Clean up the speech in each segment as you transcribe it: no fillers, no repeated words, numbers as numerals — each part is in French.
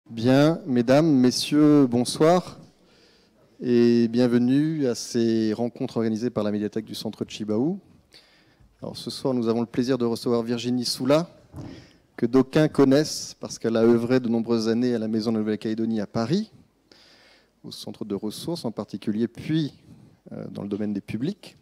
Bien, mesdames, messieurs, bonsoir et bienvenue à ces rencontres organisées par la médiathèque du Centre Chibaou. Alors ce soir, nous avons le plaisir de recevoir Virginie Soula, que d'aucuns connaissent parce qu'elle a œuvré de nombreuses années à la Maison de Nouvelle-Calédonie à Paris, au centre de ressources en particulier, puis dans le domaine des publics.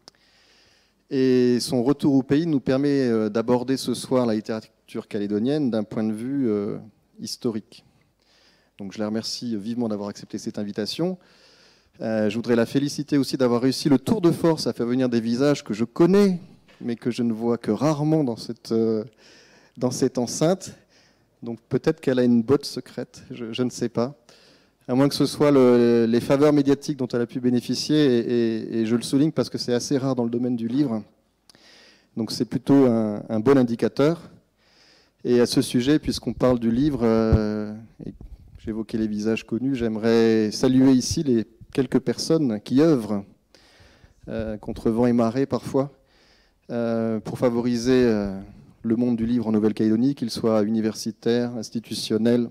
Et son retour au pays nous permet d'aborder ce soir la littérature calédonienne d'un point de vue historique. Donc je la remercie vivement d'avoir accepté cette invitation. Je voudrais la féliciter aussi d'avoir réussi le tour de force à faire venir des visages que je connais, mais que je ne vois que rarement dans cette enceinte. Donc peut-être qu'elle a une botte secrète, je ne sais pas. À moins que ce soit les faveurs médiatiques dont elle a pu bénéficier, et je le souligne parce que c'est assez rare dans le domaine du livre. Donc c'est plutôt un bon indicateur. Et à ce sujet, puisqu'on parle du livre, j'évoquais les visages connus, j'aimerais saluer ici les quelques personnes qui œuvrent contre vent et marée parfois pour favoriser le monde du livre en Nouvelle-Calédonie, qu'il soit universitaire, institutionnel,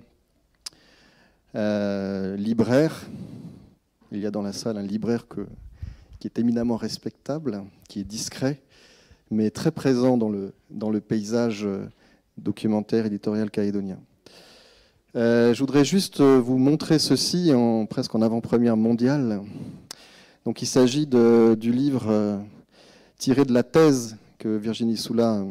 libraire. Il y a dans la salle un libraire qui est éminemment respectable, qui est discret, mais très présent dans le paysage documentaire éditorial calédonien. Je voudrais juste vous montrer ceci presque en avant-première mondiale. Donc, il s'agit du livre tiré de la thèse que Virginie Soula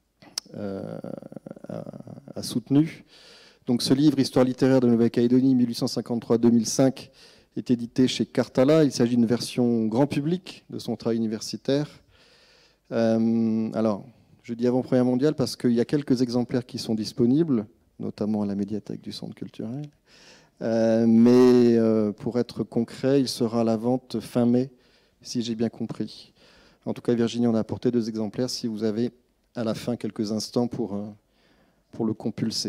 a soutenue. Donc, ce livre, Histoire littéraire de Nouvelle-Calédonie, 1853-2005, est édité chez Cartala. Il s'agit d'une version grand public de son travail universitaire. Alors, je dis avant-première mondiale parce qu'il y a quelques exemplaires qui sont disponibles, notamment à la médiathèque du Centre culturel. Mais pour être concret, il sera à la vente fin mai, si j'ai bien compris. En tout cas, Virginie en a apporté 2 exemplaires, si vous avez à la fin quelques instants pour le compulser.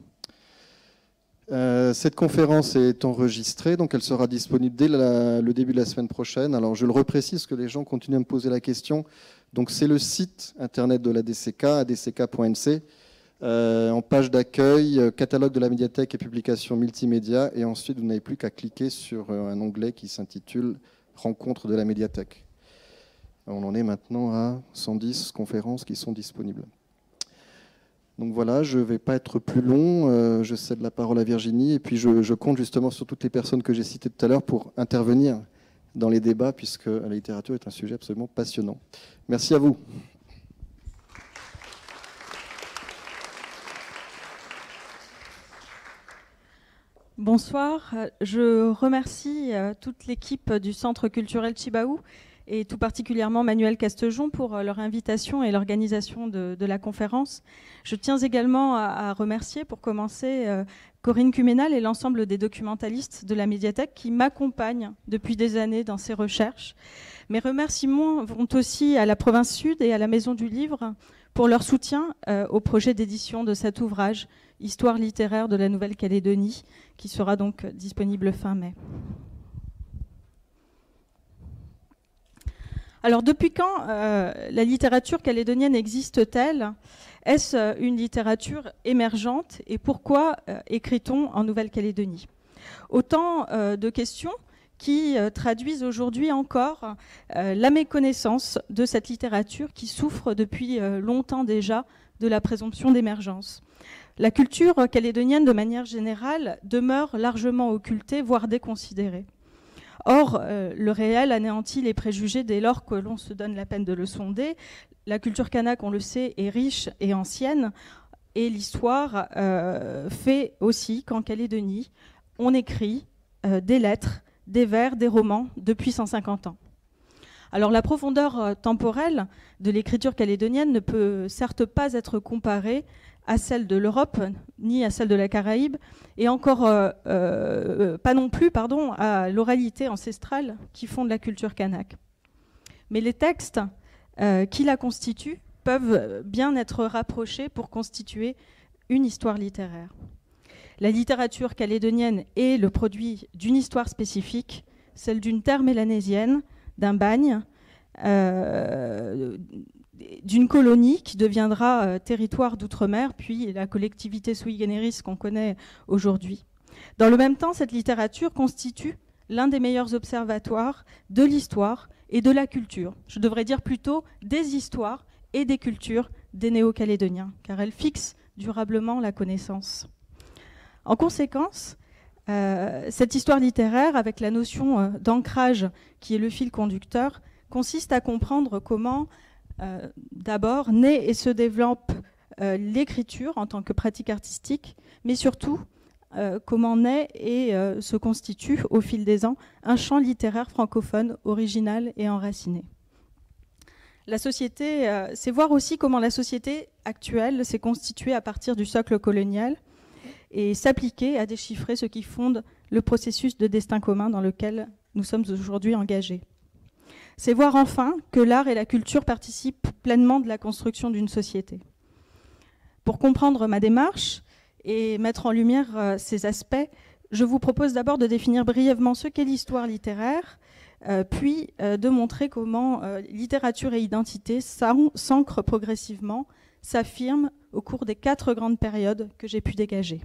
Cette conférence est enregistrée, donc elle sera disponible dès le début de la semaine prochaine. Alors je le reprécise, que les gens continuent à me poser la question. Donc c'est le site internet de l'ADCK, adck.nc. En page d'accueil, catalogue de la médiathèque et publications multimédia, et ensuite vous n'avez plus qu'à cliquer sur un onglet qui s'intitule Rencontre de la médiathèque. On en est maintenant à 110 conférences qui sont disponibles. Donc voilà, je ne vais pas être plus long, je cède la parole à Virginie, et puis je compte justement sur toutes les personnes que j'ai citées tout à l'heure pour intervenir dans les débats, puisque la littérature est un sujet absolument passionnant. Merci à vous. Bonsoir, je remercie toute l'équipe du Centre culturel Chibaou et tout particulièrement Manuel Castejon pour leur invitation et l'organisation de la conférence. Je tiens également à remercier, pour commencer, Corinne Cuménal et l'ensemble des documentalistes de la médiathèque qui m'accompagnent depuis des années dans ces recherches. Mes remerciements vont aussi à la Province Sud et à la Maison du Livre pour leur soutien au projet d'édition de cet ouvrage, Histoire littéraire de la Nouvelle-Calédonie, qui sera donc disponible fin mai. Alors, depuis quand la littérature calédonienne existe-t-elle? Est-ce une littérature émergente? Et pourquoi écrit-on en Nouvelle-Calédonie? Autant de questions qui traduisent aujourd'hui encore la méconnaissance de cette littérature qui souffre depuis longtemps déjà de la présomption d'émergence. La culture calédonienne, de manière générale, demeure largement occultée, voire déconsidérée. Or, le réel anéantit les préjugés dès lors que l'on se donne la peine de le sonder. La culture kanak, on le sait, est riche et ancienne, et l'histoire fait aussi qu'en Calédonie, on écrit des lettres, des vers, des romans depuis 150 ans. Alors la profondeur temporelle de l'écriture calédonienne ne peut certes pas être comparée à celle de l'Europe, ni à celle de la Caraïbe, et encore pas non plus à l'oralité ancestrale qui fonde la culture kanak. Mais les textes qui la constituent peuvent bien être rapprochés pour constituer une histoire littéraire. La littérature calédonienne est le produit d'une histoire spécifique, celle d'une terre mélanésienne, d'un bagne, d'une colonie qui deviendra territoire d'outre-mer, puis la collectivité sui generis qu'on connaît aujourd'hui. Dans le même temps, cette littérature constitue l'un des meilleurs observatoires de l'histoire et de la culture. Je devrais dire plutôt des histoires et des cultures des Néo-Calédoniens, car elle fixe durablement la connaissance. En conséquence, cette histoire littéraire, avec la notion d'ancrage qui est le fil conducteur, consiste à comprendre comment, d'abord, naît et se développe l'écriture en tant que pratique artistique, mais surtout, comment naît et se constitue au fil des ans un champ littéraire francophone original et enraciné. La société, c'est voir aussi comment la société actuelle s'est constituée à partir du socle colonial et s'appliquer à déchiffrer ce qui fonde le processus de destin commun dans lequel nous sommes aujourd'hui engagés. C'est voir enfin que l'art et la culture participent pleinement de la construction d'une société. Pour comprendre ma démarche et mettre en lumière ces aspects, je vous propose d'abord de définir brièvement ce qu'est l'histoire littéraire, puis de montrer comment littérature et identité s'ancrent progressivement, s'affirment au cours des 4 grandes périodes que j'ai pu dégager.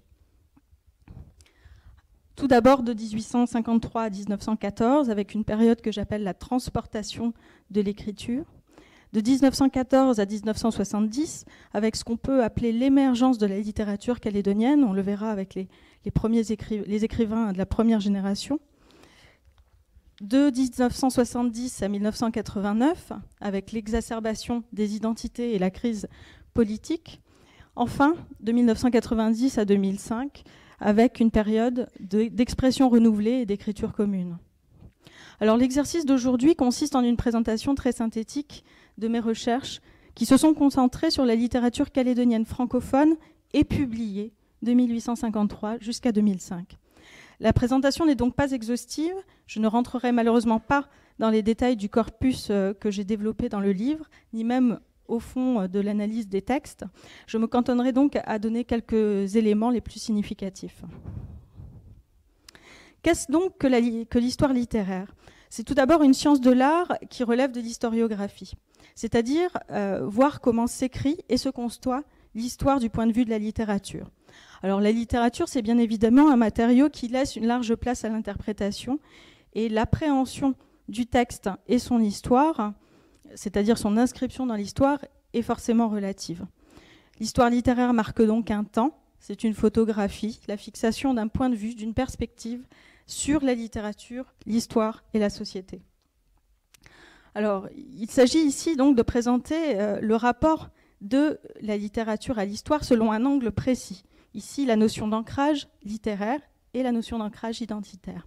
Tout d'abord de 1853 à 1914, avec une période que j'appelle la transportation de l'écriture. De 1914 à 1970, avec ce qu'on peut appeler l'émergence de la littérature calédonienne, on le verra avec les écrivains de la première génération. De 1970 à 1989, avec l'exacerbation des identités et la crise politique. Enfin, de 1990 à 2005, avec une période d'expression renouvelée et d'écriture commune. Alors l'exercice d'aujourd'hui consiste en une présentation très synthétique de mes recherches qui se sont concentrées sur la littérature calédonienne francophone et publiée de 1853 jusqu'à 2005. La présentation n'est donc pas exhaustive, je ne rentrerai malheureusement pas dans les détails du corpus que j'ai développé dans le livre, ni même au fond de l'analyse des textes. Je me cantonnerai donc à donner quelques éléments les plus significatifs. Qu'est-ce donc que l'histoire littéraire ? C'est tout d'abord une science de l'art qui relève de l'historiographie, c'est-à-dire voir comment s'écrit et se conçoit l'histoire du point de vue de la littérature. Alors la littérature, c'est bien évidemment un matériau qui laisse une large place à l'interprétation et l'appréhension du texte et son histoire, c'est-à-dire son inscription dans l'histoire, est forcément relative. L'histoire littéraire marque donc un temps, c'est une photographie, la fixation d'un point de vue, d'une perspective sur la littérature, l'histoire et la société. Alors, il s'agit ici donc de présenter le rapport de la littérature à l'histoire selon un angle précis. Ici, la notion d'ancrage littéraire et la notion d'ancrage identitaire.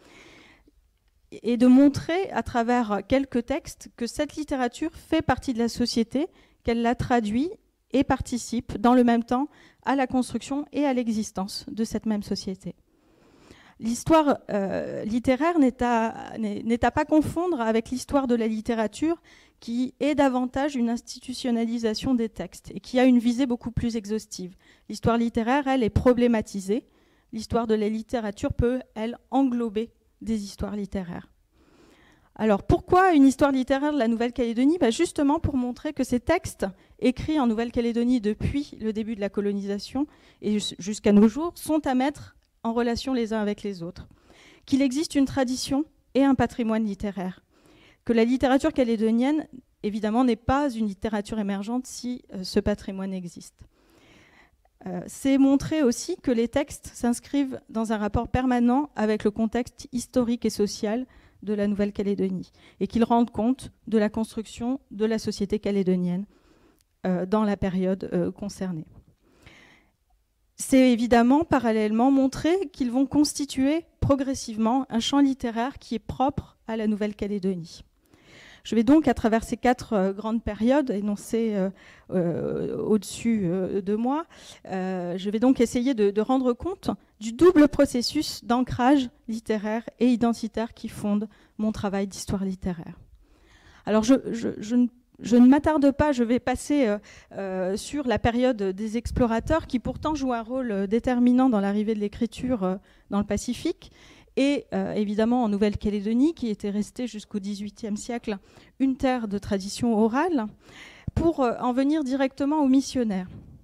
Et de montrer à travers quelques textes que cette littérature fait partie de la société, qu'elle la traduit et participe dans le même temps à la construction et à l'existence de cette même société. L'histoire littéraire n'est à pas confondre avec l'histoire de la littérature qui est davantage une institutionnalisation des textes et qui a une visée beaucoup plus exhaustive. L'histoire littéraire, elle, est problématisée. L'histoire de la littérature peut, elle, englober des histoires littéraires. Alors pourquoi une histoire littéraire de la Nouvelle-Calédonie ? Justement pour montrer que ces textes écrits en Nouvelle-Calédonie depuis le début de la colonisation et jusqu'à nos jours sont à mettre en relation les uns avec les autres. Qu'il existe une tradition et un patrimoine littéraire. Que la littérature calédonienne, évidemment, n'est pas une littérature émergente si ce patrimoine existe. C'est montrer aussi que les textes s'inscrivent dans un rapport permanent avec le contexte historique et social de la Nouvelle-Calédonie et qu'ils rendent compte de la construction de la société calédonienne dans la période concernée. C'est évidemment parallèlement montrer qu'ils vont constituer progressivement un champ littéraire qui est propre à la Nouvelle-Calédonie. Je vais donc, à travers ces 4 grandes périodes énoncées au-dessus de moi, je vais donc essayer de rendre compte du double processus d'ancrage littéraire et identitaire qui fonde mon travail d'histoire littéraire. Alors, je ne m'attarde pas, je vais passer sur la période des explorateurs qui pourtant jouent un rôle déterminant dans l'arrivée de l'écriture dans le Pacifique. Et évidemment en Nouvelle-Calédonie, qui était restée jusqu'au XVIIIe siècle une terre de tradition orale, pour en venir directement aux missionnaires.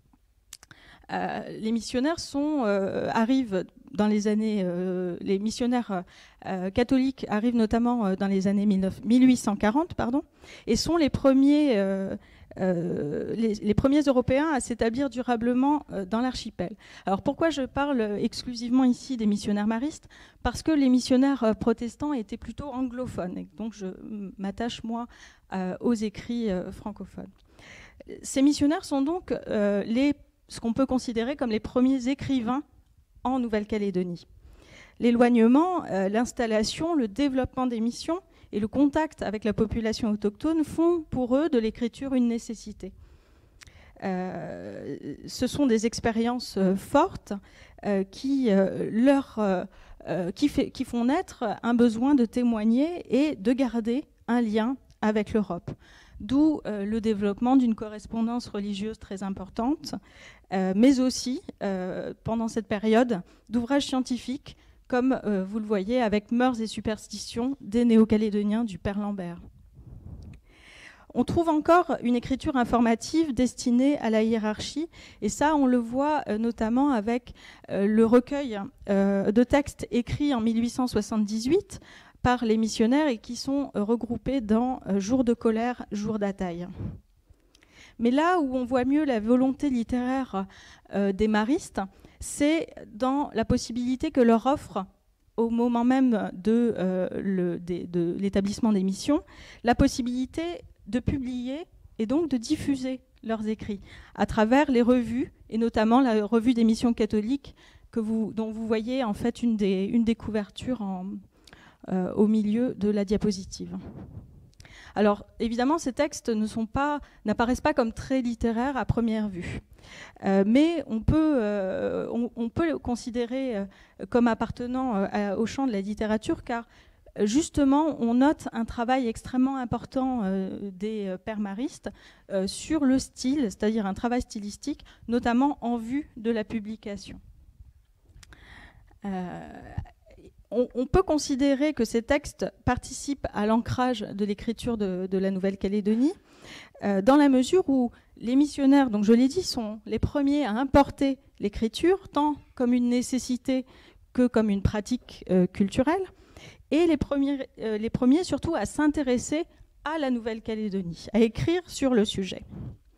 Les missionnaires arrivent dans les années, les missionnaires catholiques arrivent notamment dans les années 1840, et sont les premiers Européens à s'établir durablement dans l'archipel. Alors pourquoi je parle exclusivement ici des missionnaires maristes? Parce que les missionnaires protestants étaient plutôt anglophones, et donc je m'attache moi aux écrits francophones. Ces missionnaires sont donc ce qu'on peut considérer comme les premiers écrivains en Nouvelle-Calédonie. L'éloignement, l'installation, le développement des missions et le contact avec la population autochtone font pour eux de l'écriture une nécessité. Ce sont des expériences fortes qui font naître un besoin de témoigner et de garder un lien avec l'Europe. D'où le développement d'une correspondance religieuse très importante, mais aussi, pendant cette période, d'ouvrages scientifiques, comme vous le voyez avec Mœurs et superstitions des Néo-Calédoniens du Père Lambert. On trouve encore une écriture informative destinée à la hiérarchie, et ça, on le voit notamment avec le recueil de textes écrits en 1878 par les missionnaires et qui sont regroupés dans Jours de colère, jours d'ataille. Mais là où on voit mieux la volonté littéraire des maristes, c'est dans la possibilité que leur offre, au moment même de l'établissement des missions, la possibilité de publier et donc de diffuser leurs écrits à travers les revues, et notamment la revue des missions catholiques dont vous voyez en fait une des couvertures au milieu de la diapositive. Alors évidemment, ces textes n'apparaissent pas comme très littéraires à première vue, mais on peut le considérer comme appartenant au champ de la littérature, car justement, on note un travail extrêmement important des pères maristes sur le style, c'est-à-dire un travail stylistique, notamment en vue de la publication. On peut considérer que ces textes participent à l'ancrage de l'écriture de la Nouvelle-Calédonie, dans la mesure où les missionnaires, donc je l'ai dit, sont les premiers à importer l'écriture, tant comme une nécessité que comme une pratique culturelle, et les premiers surtout à s'intéresser à la Nouvelle-Calédonie, à écrire sur le sujet.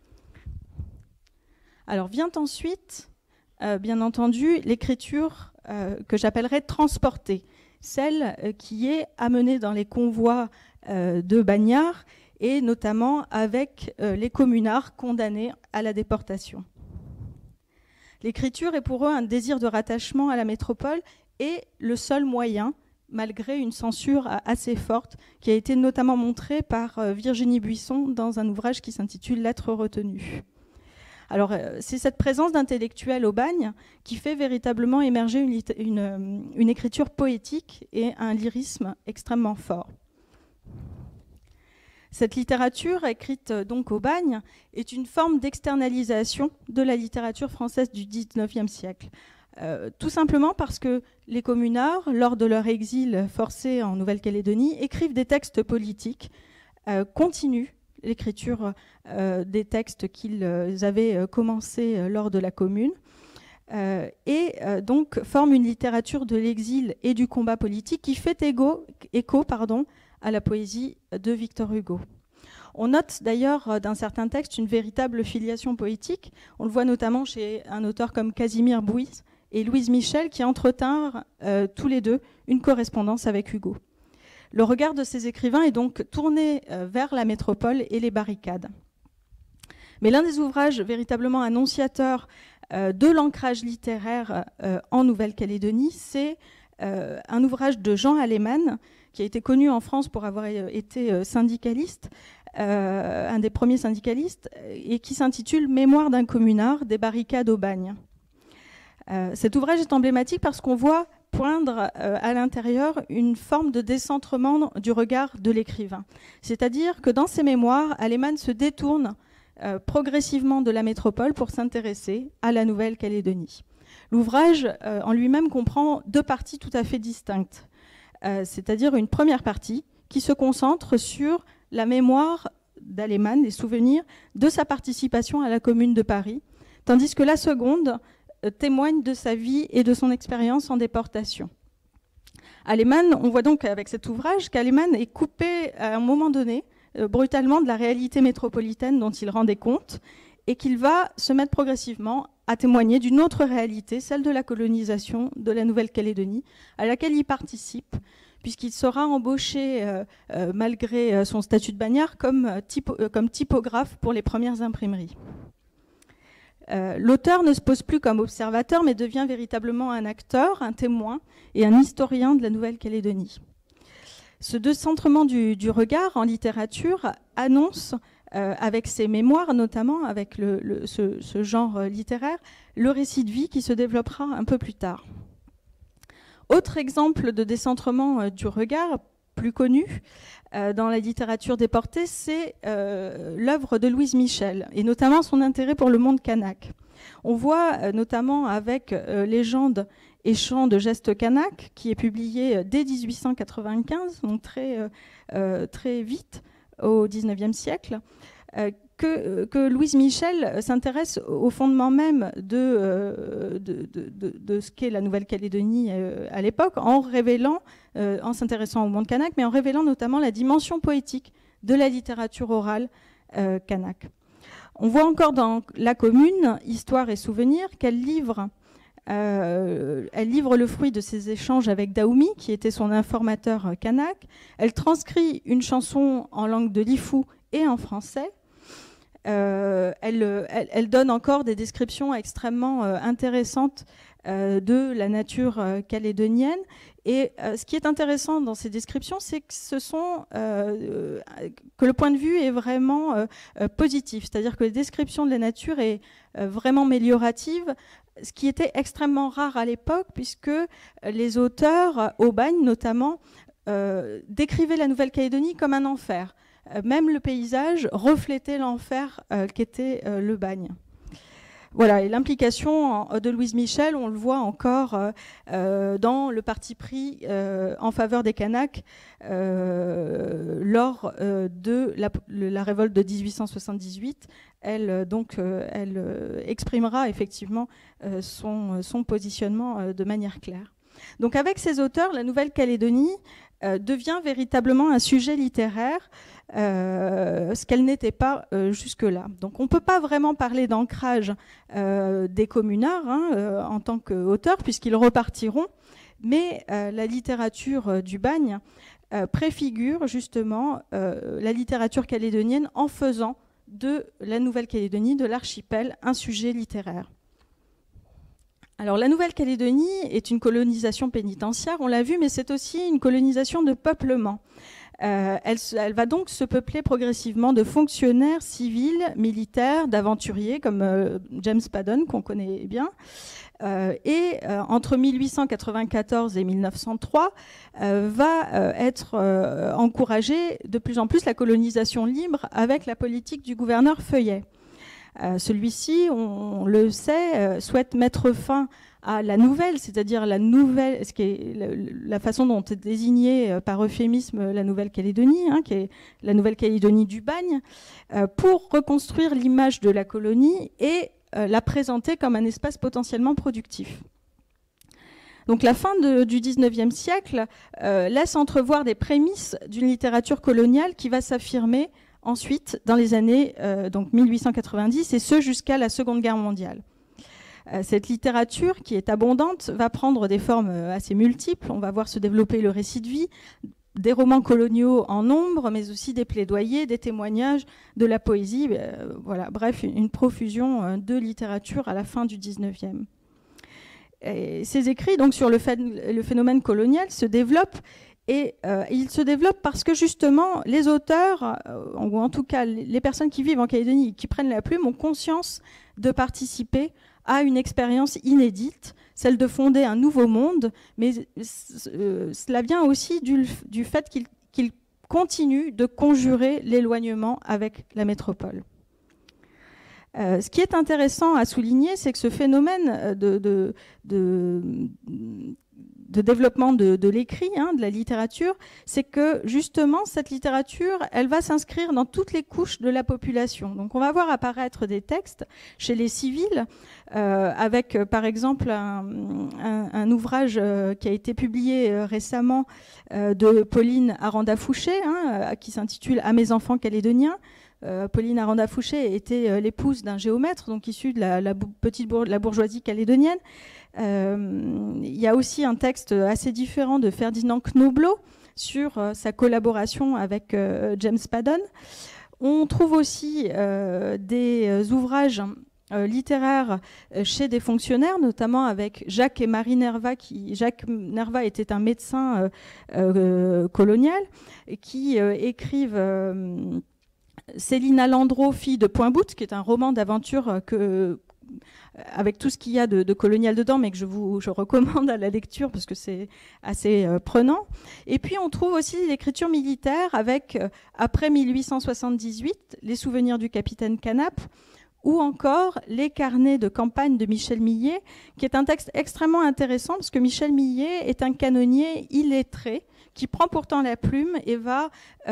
Alors vient ensuite, bien entendu, l'écriture que j'appellerais transportée, celle qui est amenée dans les convois de bagnards et notamment avec les communards condamnés à la déportation. L'écriture est pour eux un désir de rattachement à la métropole et le seul moyen, malgré une censure assez forte, qui a été notamment montrée par Virginie Buisson dans un ouvrage qui s'intitule « Lettres retenues ». Alors, c'est cette présence d'intellectuels au bagne qui fait véritablement émerger une écriture poétique et un lyrisme extrêmement fort. Cette littérature, écrite donc au bagne, est une forme d'externalisation de la littérature française du XIXe siècle. Tout simplement parce que les communards, lors de leur exil forcé en Nouvelle-Calédonie, écrivent des textes politiques, continuent l'écriture des textes qu'ils avaient commencé lors de la Commune, et donc forment une littérature de l'exil et du combat politique qui fait écho à la poésie de Victor Hugo. On note d'ailleurs dans certains textes une véritable filiation poétique. On le voit notamment chez un auteur comme Casimir Bouys et Louise Michel qui entretinrent tous les deux une correspondance avec Hugo. Le regard de ces écrivains est donc tourné vers la métropole et les barricades. Mais l'un des ouvrages véritablement annonciateurs de l'ancrage littéraire en Nouvelle-Calédonie, c'est un ouvrage de Jean Alleman, qui a été connu en France pour avoir été syndicaliste, un des premiers syndicalistes, et qui s'intitule « Mémoire d'un communard, des barricades au bagne ». Cet ouvrage est emblématique parce qu'on voit poindre à l'intérieur une forme de décentrement du regard de l'écrivain. C'est-à-dire que dans ses mémoires, Alleman se détourne progressivement de la métropole pour s'intéresser à la Nouvelle-Calédonie. L'ouvrage en lui-même comprend deux parties tout à fait distinctes, c'est-à-dire une première partie qui se concentre sur la mémoire d'Aleman, les souvenirs de sa participation à la Commune de Paris, tandis que la seconde témoigne de sa vie et de son expérience en déportation. Aleman, on voit donc avec cet ouvrage qu'Aleman est coupé à un moment donné brutalement de la réalité métropolitaine dont il rendait compte et qu'il va se mettre progressivement à témoigner d'une autre réalité, celle de la colonisation de la Nouvelle-Calédonie, à laquelle il participe, puisqu'il sera embauché, malgré son statut de bagnard, comme typographe pour les premières imprimeries. L'auteur ne se pose plus comme observateur, mais devient véritablement un acteur, un témoin et un historien de la Nouvelle-Calédonie. Ce décentrement du regard en littérature annonce, avec ses mémoires notamment, avec ce genre littéraire, le récit de vie qui se développera un peu plus tard. Autre exemple de décentrement du regard, plus connu dans la littérature déportée, c'est l'œuvre de Louise Michel, et notamment son intérêt pour le monde kanak. On voit notamment avec Légendes et chants de gestes kanak, qui est publié dès 1895, donc très vite au XIXe siècle, que Louise Michel s'intéresse au fondement même de ce qu'est la Nouvelle-Calédonie à l'époque, en s'intéressant au monde kanak, mais en révélant notamment la dimension poétique de la littérature orale kanak. On voit encore dans La Commune, Histoire et Souvenirs, qu'elle livre le fruit de ses échanges avec Daoumi, qui était son informateur kanak. Elle transcrit une chanson en langue de l'Ifou et en français. Elle donne encore des descriptions extrêmement intéressantes de la nature calédonienne. Et ce qui est intéressant dans ces descriptions, c'est que le point de vue est vraiment positif. C'est-à-dire que la description de la nature est vraiment améliorative, ce qui était extrêmement rare à l'époque, puisque les auteurs, au bagne notamment, décrivaient la Nouvelle-Calédonie comme un enfer. Même le paysage reflétait l'enfer qu'était le bagne. Voilà, et l'implication de Louise Michel, on le voit encore dans le parti pris en faveur des Kanaks lors de la révolte de 1878. Elle exprimera effectivement son positionnement de manière claire. Donc avec ces auteurs, la Nouvelle-Calédonie devient véritablement un sujet littéraire, ce qu'elle n'était pas jusque-là. Donc on ne peut pas vraiment parler d'ancrage des communards en tant qu'auteurs, puisqu'ils repartiront, mais la littérature du bagne préfigure justement la littérature calédonienne en faisant de la Nouvelle-Calédonie, de l'archipel, un sujet littéraire. Alors la Nouvelle-Calédonie est une colonisation pénitentiaire, on l'a vu, mais c'est aussi une colonisation de peuplement. Elle va donc se peupler progressivement de fonctionnaires civils, militaires, d'aventuriers comme James Paddon, qu'on connaît bien. Entre 1894 et 1903, va être encouragée de plus en plus la colonisation libre avec la politique du gouverneur Feuillet. Celui-ci, on le sait, souhaite mettre fin à la nouvelle, c'est-à-dire ce qui est la façon dont est désignée par euphémisme la Nouvelle-Calédonie, qui est la Nouvelle-Calédonie du bagne, pour reconstruire l'image de la colonie et la présenter comme un espace potentiellement productif. Donc la fin du XIXe siècle laisse entrevoir des prémices d'une littérature coloniale qui va s'affirmer ensuite dans les années 1890, et ce jusqu'à la Seconde Guerre mondiale. Cette littérature, qui est abondante, va prendre des formes assez multiples. On va voir se développer le récit de vie, des romans coloniaux en nombre, mais aussi des plaidoyers, des témoignages, de la poésie. Voilà, bref, une profusion de littérature à la fin du XIXe. Et ces écrits donc, sur le phénomène colonial se développent. Et il se développe parce que justement les auteurs, ou en tout cas les personnes qui vivent en Calédonie, qui prennent la plume, ont conscience de participer à une expérience inédite, celle de fonder un nouveau monde, mais cela vient aussi du fait qu'ils continuent de conjurer l'éloignement avec la métropole. Ce qui est intéressant à souligner, c'est que ce phénomène de développement de l'écrit, de la littérature, c'est que justement cette littérature, elle va s'inscrire dans toutes les couches de la population. Donc on va voir apparaître des textes chez les civils, avec par exemple un ouvrage qui a été publié récemment de Pauline Aranda-Fouché, qui s'intitule « À mes enfants calédoniens ». Pauline Aranda-Fouché était l'épouse d'un géomètre, donc issu de la bourgeoisie calédonienne. Il y a aussi un texte assez différent de Ferdinand Knobloch sur sa collaboration avec James Paddon. On trouve aussi des ouvrages littéraires chez des fonctionnaires, notamment avec Jacques et Marie Nerva. Jacques Nerva était un médecin colonial qui écrivent Célina Landreau, fille de Point-Bout, qui est un roman d'aventure avec tout ce qu'il y a de colonial dedans, mais que je recommande à la lecture parce que c'est assez prenant. Et puis on trouve aussi l'écriture militaire avec, après 1878, les souvenirs du capitaine Canap, ou encore les carnets de campagne de Michel Millet, qui est un texte extrêmement intéressant parce que Michel Millet est un canonnier illettré qui prend pourtant la plume et va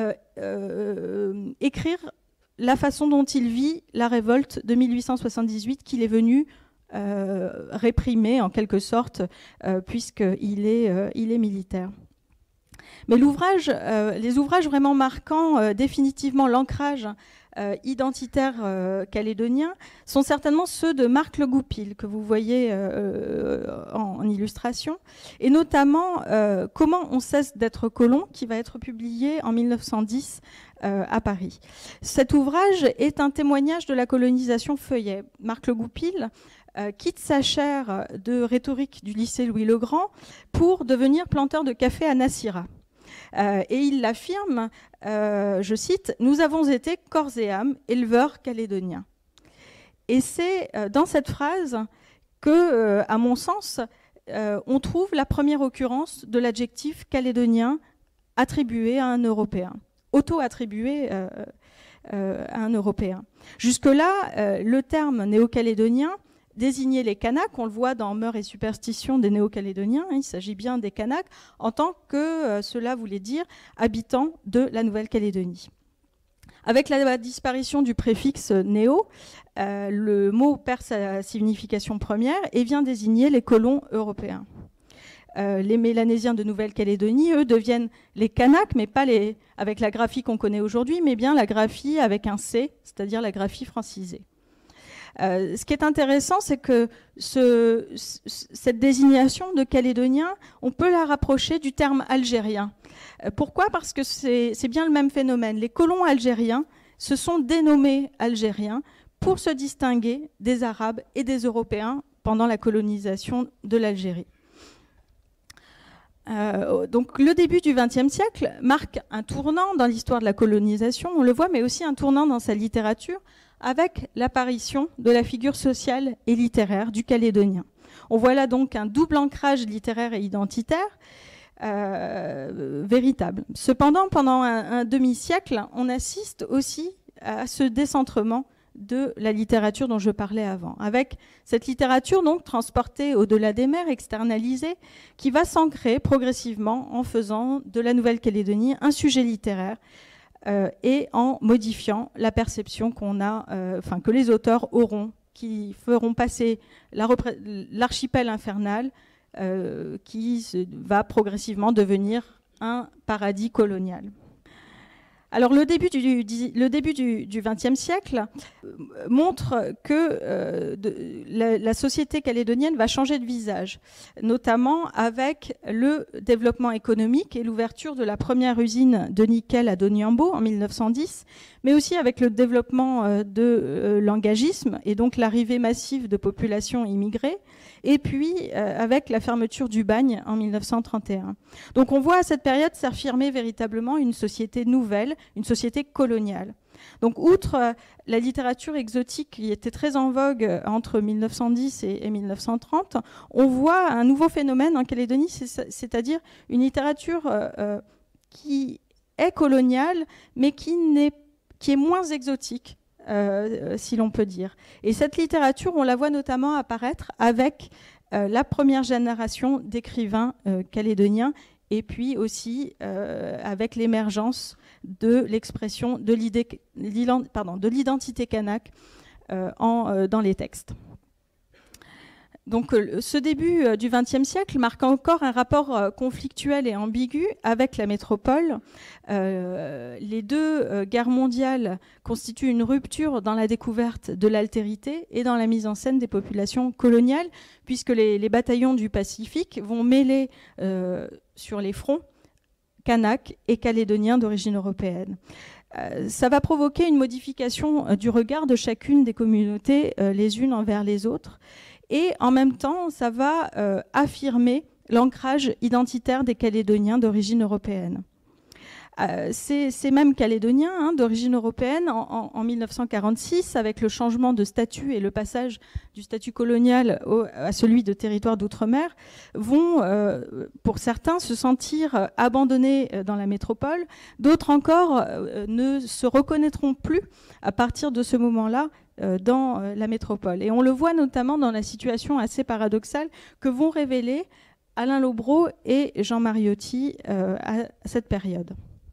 écrire la façon dont il vit la révolte de 1878 qu'il est venu réprimer en quelque sorte, puisqu'il est militaire. Mais les ouvrages vraiment marquant définitivement l'ancrage identitaire calédonien sont certainement ceux de Marc Le Goupil, que vous voyez en illustration, et notamment Comment on cesse d'être colon, qui va être publié en 1910 à Paris. Cet ouvrage est un témoignage de la colonisation feuillet. Marc Le Goupil quitte sa chaire de rhétorique du lycée Louis-le-Grand pour devenir planteur de café à Nassira. Et il l'affirme, je cite, « Nous avons été corps et âme éleveurs calédoniens ». Et c'est dans cette phrase que, à mon sens, on trouve la première occurrence de l'adjectif calédonien attribué à un Européen, auto-attribué à un Européen. Jusque-là, le terme néo-calédonien désigner les Kanaks, on le voit dans Mœurs et superstitions des Néo-Calédoniens, il s'agit bien des Kanaks, en tant que cela voulait dire habitants de la Nouvelle-Calédonie. Avec la disparition du préfixe néo, le mot perd sa signification première et vient désigner les colons européens. Les Mélanésiens de Nouvelle-Calédonie, eux, deviennent les Kanaks, mais pas avec la graphie qu'on connaît aujourd'hui, mais bien la graphie avec un C, c'est-à-dire la graphie francisée. Ce qui est intéressant, c'est que cette désignation de Calédonien, on peut la rapprocher du terme algérien. Pourquoi ? Parce que c'est bien le même phénomène. Les colons algériens se sont dénommés algériens pour se distinguer des Arabes et des Européens pendant la colonisation de l'Algérie. Donc le début du XXe siècle marque un tournant dans l'histoire de la colonisation, on le voit, mais aussi un tournant dans sa littérature, avec l'apparition de la figure sociale et littéraire du Calédonien. On voit là donc un double ancrage littéraire et identitaire véritable. Cependant, pendant un demi-siècle, on assiste aussi à ce décentrement de la littérature dont je parlais avant, avec cette littérature donc transportée au-delà des mers, externalisée, qui va s'ancrer progressivement en faisant de la Nouvelle-Calédonie un sujet littéraire et en modifiant la perception qu'on a, que les auteurs auront, qui feront passer l'archipel infernal qui va progressivement devenir un paradis colonial. Alors le début du XXe siècle montre que la société calédonienne va changer de visage, notamment avec le développement économique et l'ouverture de la première usine de nickel à Doniambo en 1910, mais aussi avec le développement de l'engagisme et donc l'arrivée massive de populations immigrées, et puis avec la fermeture du bagne en 1931. Donc on voit à cette période s'affirmer véritablement une société nouvelle, une société coloniale. Donc outre la littérature exotique qui était très en vogue entre 1910 et 1930, on voit un nouveau phénomène en Calédonie, c'est-à-dire une littérature qui est coloniale, mais qui est moins exotique. Si l'on peut dire. Et cette littérature, on la voit notamment apparaître avec la première génération d'écrivains calédoniens, et puis aussi avec l'émergence de l'expression de l'identité kanak dans les textes. Donc ce début du XXe siècle marque encore un rapport conflictuel et ambigu avec la métropole. Les deux guerres mondiales constituent une rupture dans la découverte de l'altérité et dans la mise en scène des populations coloniales, puisque les bataillons du Pacifique vont mêler sur les fronts kanak et calédoniens d'origine européenne. Ça va provoquer une modification du regard de chacune des communautés les unes envers les autres. Et en même temps, ça va affirmer l'ancrage identitaire des Calédoniens d'origine européenne. Ces mêmes Calédoniens d'origine européenne, en 1946, avec le changement de statut et le passage du statut colonial à celui de territoire d'outre-mer, vont, pour certains, se sentir abandonnés dans la métropole. D'autres encore ne se reconnaîtront plus à partir de ce moment-là dans la métropole. Et on le voit notamment dans la situation assez paradoxale que vont révéler Alain Lobreau et Jean Mariotti à cette période.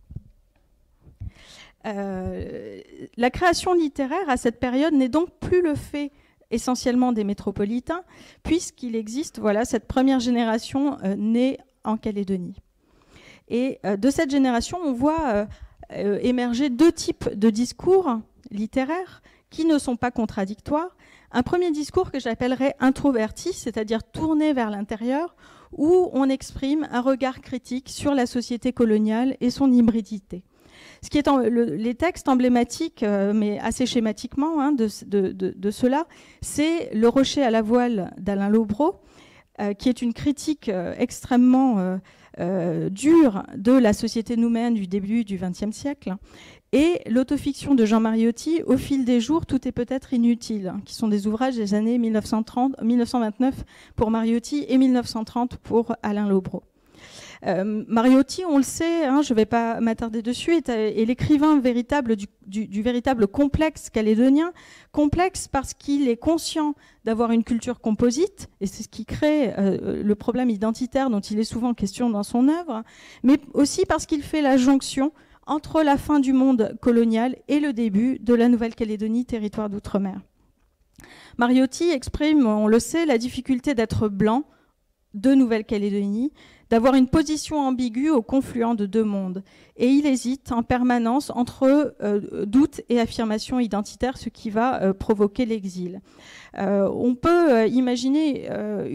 La création littéraire à cette période n'est donc plus le fait essentiellement des métropolitains, puisqu'il existe cette première génération née en Calédonie. Et de cette génération, on voit émerger deux types de discours littéraires qui ne sont pas contradictoires. Un premier discours que j'appellerais introverti, c'est-à-dire tourné vers l'intérieur, où on exprime un regard critique sur la société coloniale et son hybridité. Ce qui est les textes emblématiques, mais assez schématiquement de cela, c'est Le Rocher à la voile d'Alain Lobreau, qui est une critique extrêmement dure de la société nouméenne du début du XXe siècle, et l'autofiction de Jean Mariotti, Au fil des jours, tout est peut-être inutile, qui sont des ouvrages des années 1929 pour Mariotti et 1930 pour Alain Lobreau. Mariotti, on le sait, je ne vais pas m'attarder dessus, est l'écrivain véritable du véritable complexe calédonien, complexe parce qu'il est conscient d'avoir une culture composite, et c'est ce qui crée le problème identitaire dont il est souvent question dans son œuvre, mais aussi parce qu'il fait la jonction entre la fin du monde colonial et le début de la Nouvelle-Calédonie, territoire d'outre-mer. Mariotti exprime, on le sait, la difficulté d'être blanc de Nouvelle-Calédonie, d'avoir une position ambiguë au confluent de deux mondes. Et il hésite en permanence entre doute et affirmation identitaire, ce qui va provoquer l'exil. On peut imaginer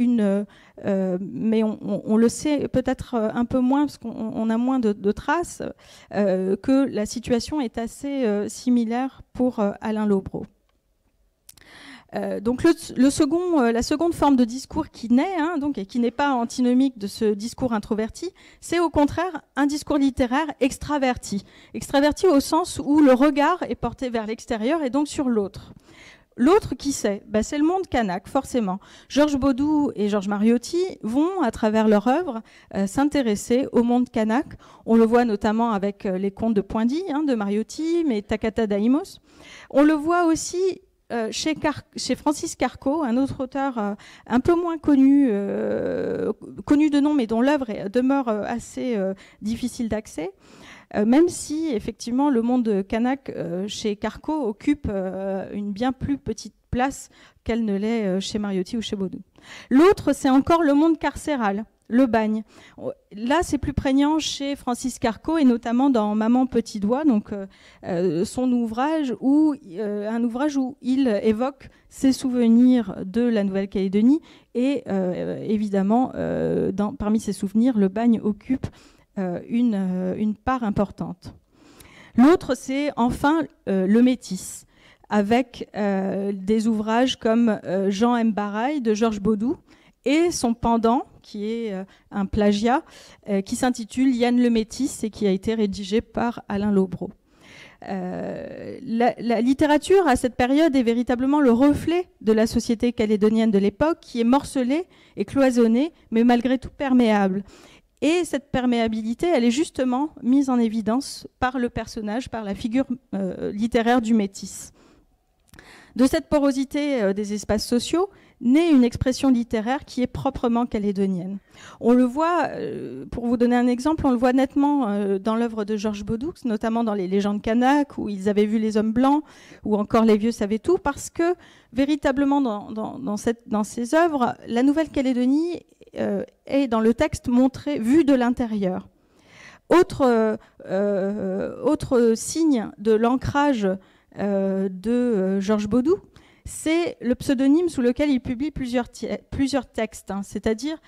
mais on le sait peut-être un peu moins, parce qu'on a moins de traces, que la situation est assez similaire pour Alain Lobreau. Donc la seconde forme de discours qui naît, et qui n'est pas antinomique de ce discours introverti, c'est au contraire un discours littéraire extraverti. Extraverti au sens où le regard est porté vers l'extérieur et donc sur l'autre. L'autre, qui c'est ? C'est le monde kanak, forcément. Georges Baudou et Georges Mariotti vont, à travers leur œuvre, s'intéresser au monde kanak. On le voit notamment avec les contes de Poindy, de Mariotti, mais Takata Daimos. On le voit aussi chez Francis Carco, un autre auteur un peu moins connu de nom, mais dont l'œuvre demeure assez difficile d'accès, même si effectivement le monde kanak chez Carco occupe une bien plus petite place qu'elle ne l'est chez Mariotti ou chez Baudou. L'autre, c'est encore le monde carcéral, le bagne. Là, c'est plus prégnant chez Francis Carco, et notamment dans Maman Petit Doigt, donc son ouvrage un ouvrage où il évoque ses souvenirs de la Nouvelle-Calédonie, et évidemment, parmi ses souvenirs, le bagne occupe une part importante. L'autre, c'est enfin le métis, avec des ouvrages comme Jean M. Baraille de Georges Baudou, et son pendant, qui est un plagiat, qui s'intitule Yann le Métis et qui a été rédigé par Alain Lobreau. La littérature, à cette période, est véritablement le reflet de la société calédonienne de l'époque, qui est morcelée et cloisonnée, mais malgré tout perméable. Et cette perméabilité, elle est justement mise en évidence par le personnage, par la figure littéraire du métis. De cette porosité des espaces sociaux naît une expression littéraire qui est proprement calédonienne. On le voit, pour vous donner un exemple, on le voit nettement dans l'œuvre de Georges Bodoux, notamment dans les légendes kanak, où ils avaient vu les hommes blancs, ou encore les vieux savaient tout, parce que véritablement dans ces œuvres, la Nouvelle-Calédonie est dans le texte montrée, vue de l'intérieur. Autre signe de l'ancrage de Georges Bodoux, c'est le pseudonyme sous lequel il publie plusieurs textes, hein, c'est-à-dire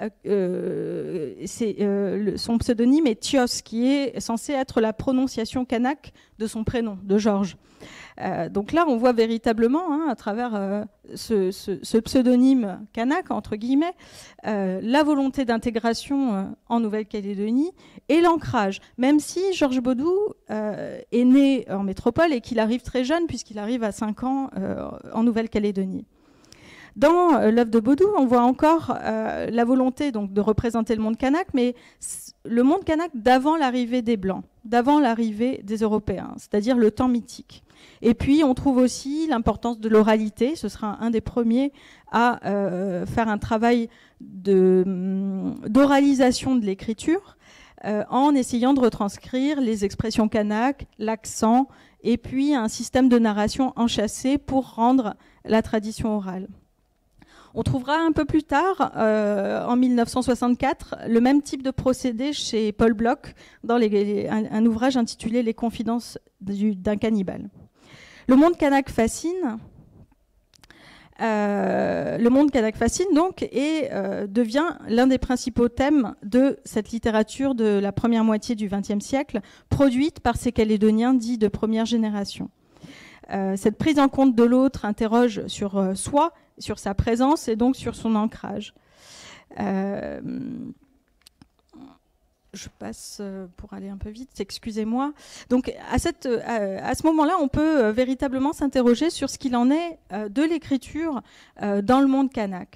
son pseudonyme est Thios, qui est censé être la prononciation kanak de son prénom, de Georges. Donc là, on voit véritablement, hein, à travers ce pseudonyme kanak, entre guillemets, la volonté d'intégration en Nouvelle-Calédonie et l'ancrage, même si Georges Bodoux est né en métropole et qu'il arrive très jeune, puisqu'il arrive à 5 ans en Nouvelle-Calédonie. Dans l'œuvre de Bodoux, on voit encore la volonté donc, de représenter le monde kanak, mais le monde kanak d'avant l'arrivée des Blancs, d'avant l'arrivée des Européens, c'est-à-dire le temps mythique. Et puis, on trouve aussi l'importance de l'oralité. Ce sera un des premiers à faire un travail d'oralisation de l'écriture en essayant de retranscrire les expressions kanak, l'accent, et puis un système de narration enchâssé pour rendre la tradition orale. On trouvera un peu plus tard, en 1964, le même type de procédé chez Paul Bloch dans un ouvrage intitulé « Les confidences d'un cannibale ». Le monde kanak fascine. Le monde kanak fascine donc et devient l'un des principaux thèmes de cette littérature de la première moitié du XXe siècle, produite par ces Calédoniens dits de première génération. Cette prise en compte de l'autre interroge sur soi, sur sa présence et donc sur son ancrage. Je passe pour aller un peu vite, excusez-moi. Donc à ce moment-là, on peut véritablement s'interroger sur ce qu'il en est de l'écriture dans le monde kanak.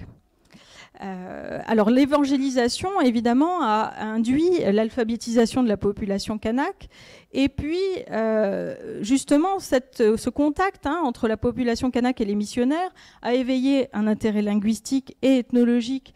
Alors l'évangélisation, évidemment, a induit l'alphabétisation de la population kanak. Et puis, justement, ce contact entre la population kanak et les missionnaires a éveillé un intérêt linguistique et ethnologique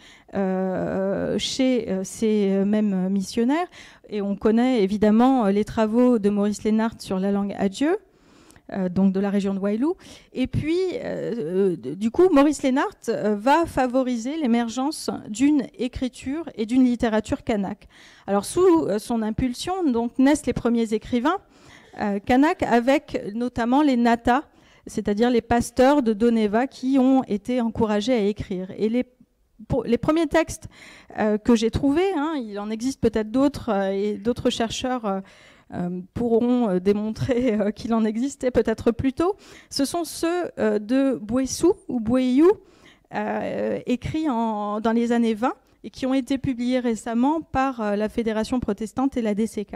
chez ces mêmes missionnaires. Et on connaît évidemment les travaux de Maurice Lénart sur la langue adjeu, donc de la région de Wailou. Et puis, du coup, Maurice Lénart va favoriser l'émergence d'une écriture et d'une littérature kanak. Alors, sous son impulsion, donc, naissent les premiers écrivains kanak, avec notamment les nata, c'est-à-dire les pasteurs de Doneva qui ont été encouragés à écrire. Et les premiers textes que j'ai trouvés, il en existe peut-être d'autres, et d'autres chercheurs pourront démontrer qu'il en existait peut-être plus tôt. Ce sont ceux de Bouessou ou Boueyou, écrits dans les années 20 et qui ont été publiés récemment par la Fédération protestante et la DCK.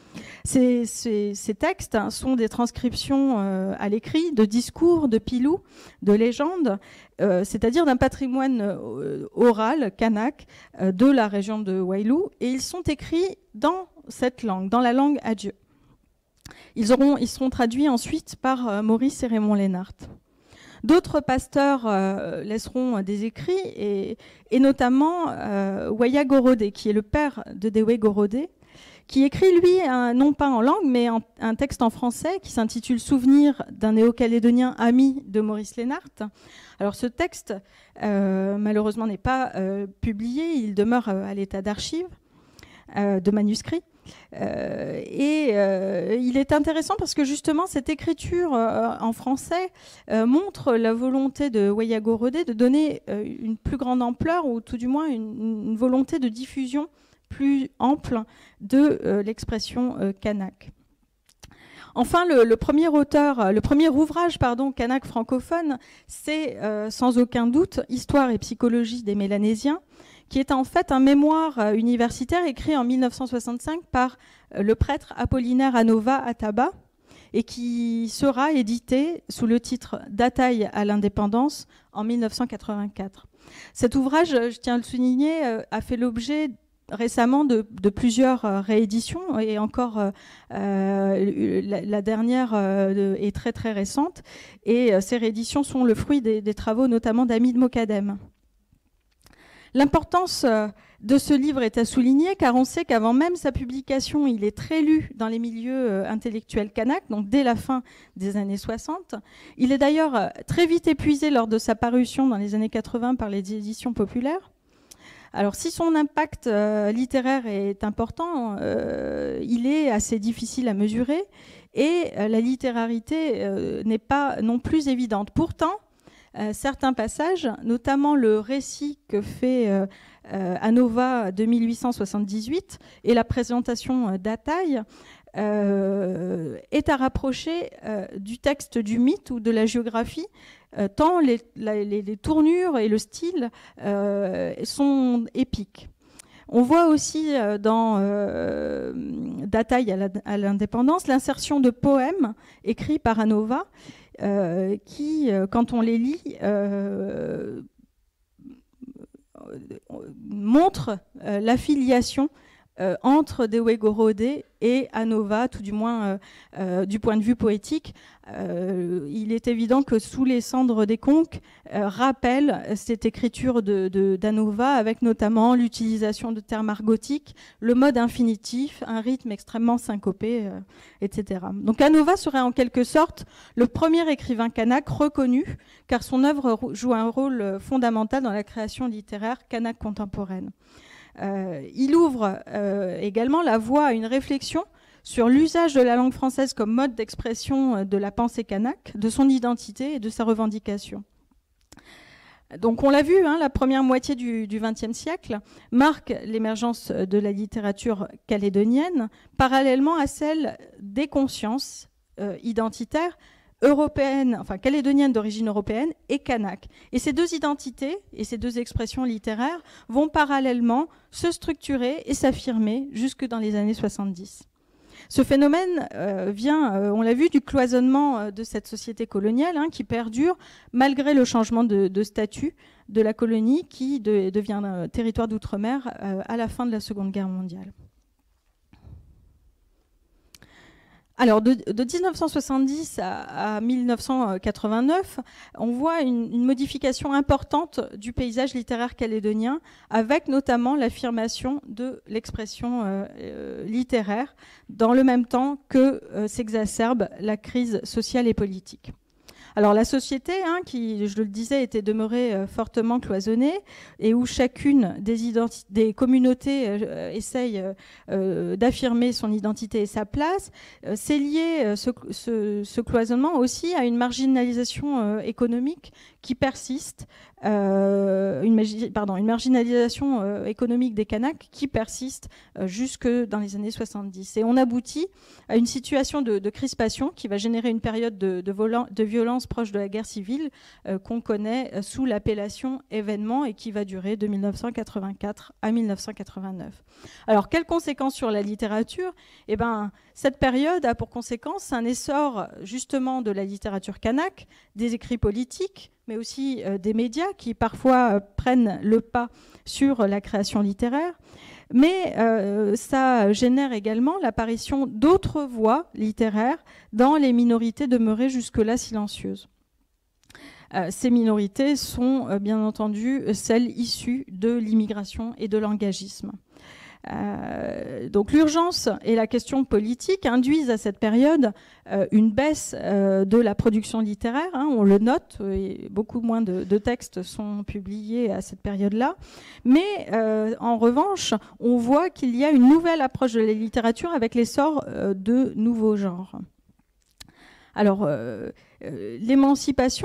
Ces textes sont des transcriptions à l'écrit de discours, de pilous, de légendes, c'est-à-dire d'un patrimoine oral, kanak, de la région de Wailou, et ils sont écrits dans cette langue, dans la langue adjeu. Ils seront traduits ensuite par Maurice et Raymond Lénart. D'autres pasteurs laisseront des écrits, et notamment Waya Gorodé, qui est le père de Dewe Gorodé, qui écrit, lui, non pas en langue, mais un texte en français qui s'intitule « Souvenir d'un néo-calédonien ami de Maurice Lénart ». Alors ce texte, malheureusement, n'est pas publié, il demeure à l'état d'archive, de manuscrit. Il est intéressant parce que justement cette écriture en français montre la volonté de Waya Gorodé de donner une plus grande ampleur, ou tout du moins une volonté de diffusion plus ample de l'expression kanak. Enfin, le premier ouvrage kanak francophone, c'est sans aucun doute « Histoire et psychologie des Mélanésiens », qui est en fait un mémoire universitaire écrit en 1965 par le prêtre Apollinaire Anova Ataba et qui sera édité sous le titre « D'Ataï à l'indépendance » en 1984. Cet ouvrage, je tiens à le souligner, a fait l'objet récemment de plusieurs rééditions, et encore la dernière est très très récente, et ces rééditions sont le fruit des travaux notamment d'Hamid Mokadem. L'importance de ce livre est à souligner, car on sait qu'avant même sa publication, il est très lu dans les milieux intellectuels kanaks, donc dès la fin des années 60. Il est d'ailleurs très vite épuisé lors de sa parution dans les années 80 par les éditions populaires. Alors, si son impact littéraire est important, il est assez difficile à mesurer, et la littérarité n'est pas non plus évidente. Pourtant, certains passages, notamment le récit que fait Anova de 1878 et la présentation d'Ataï, est à rapprocher du texte du mythe ou de la géographie, tant les tournures et le style sont épiques. On voit aussi dans d'Ataï à l'indépendance l'insertion de poèmes écrits par Anova qui, quand on les lit, montrent l'affiliation entre Dewe Gorode et Anova, tout du moins du point de vue poétique. Il est évident que Sous les cendres des conques rappelle cette écriture d'Anova, avec notamment l'utilisation de termes argotiques, le mode infinitif, un rythme extrêmement syncopé, etc. Donc Anova serait en quelque sorte le premier écrivain kanak reconnu, car son œuvre joue un rôle fondamental dans la création littéraire kanak contemporaine. Il ouvre également la voie à une réflexion sur l'usage de la langue française comme mode d'expression de la pensée kanak, de son identité et de sa revendication. Donc on l'a vu, la première moitié du XXe siècle marque l'émergence de la littérature calédonienne, parallèlement à celle des consciences identitaires européenne, enfin calédonienne d'origine européenne et kanak. Et ces deux identités et ces deux expressions littéraires vont parallèlement se structurer et s'affirmer jusque dans les années 70. Ce phénomène vient, on l'a vu, du cloisonnement de cette société coloniale qui perdure malgré le changement de statut de la colonie qui devient un territoire d'outre-mer à la fin de la Seconde Guerre mondiale. Alors, de 1970 à 1989, on voit une modification importante du paysage littéraire calédonien, avec notamment l'affirmation de l'expression littéraire, dans le même temps que s'exacerbe la crise sociale et politique. Alors la société, qui, je le disais, était demeurée fortement cloisonnée et où chacune des communautés essaye d'affirmer son identité et sa place, c'est lié ce cloisonnement aussi à une marginalisation économique qui persiste, une marginalisation économique des Kanaks qui persiste jusque dans les années 70. Et on aboutit à une situation de crispation qui va générer une période de violence proche de la guerre civile qu'on connaît sous l'appellation événement et qui va durer de 1984 à 1989. Alors, quelles conséquences sur la littérature ? Eh bien, cette période a pour conséquence un essor justement de la littérature kanak, des écrits politiques, mais aussi des médias qui parfois prennent le pas sur la création littéraire. Mais ça génère également l'apparition d'autres voix littéraires dans les minorités demeurées jusque-là silencieuses. Ces minorités sont bien entendu celles issues de l'immigration et de l'engagisme. Donc l'urgence et la question politique induisent à cette période une baisse de la production littéraire, on le note, et beaucoup moins de textes sont publiés à cette période-là, mais en revanche, on voit qu'il y a une nouvelle approche de la littérature avec l'essor de nouveaux genres. Alors, l'émancipation,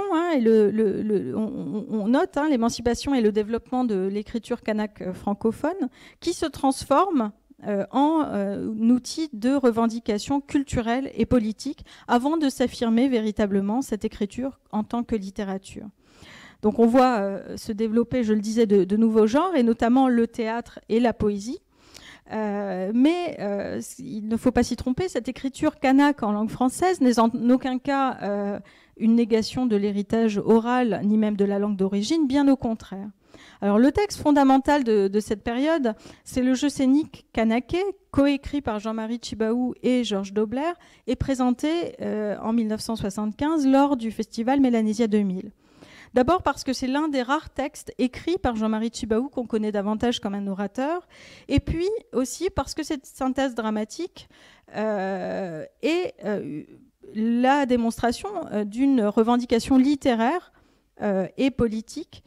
on note l'émancipation et le développement de l'écriture kanak francophone qui se transforme en outil de revendication culturelle et politique avant de s'affirmer véritablement cette écriture en tant que littérature. Donc on voit se développer, je le disais, de nouveaux genres, et notamment le théâtre et la poésie. Mais il ne faut pas s'y tromper, cette écriture kanak en langue française n'est en aucun cas une négation de l'héritage oral, ni même de la langue d'origine, bien au contraire. Alors, le texte fondamental de cette période, c'est le jeu scénique Kanaké, coécrit par Jean-Marie Tjibaou et Georges Dobler, et présenté en 1975 lors du festival Mélanésia 2000. D'abord parce que c'est l'un des rares textes écrits par Jean-Marie Tjibaou qu'on connaît davantage comme un orateur, et puis aussi parce que cette synthèse dramatique est la démonstration d'une revendication littéraire et politique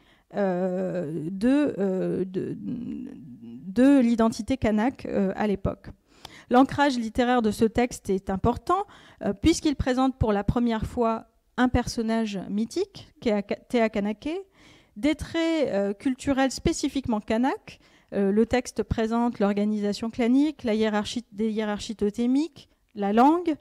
de l'identité kanak à l'époque. L'ancrage littéraire de ce texte est important puisqu'il présente pour la première fois un personnage mythique, qui est Théa Kanaké, des traits culturels spécifiquement kanak. Le texte présente l'organisation clanique, des hiérarchies totémiques, la langue.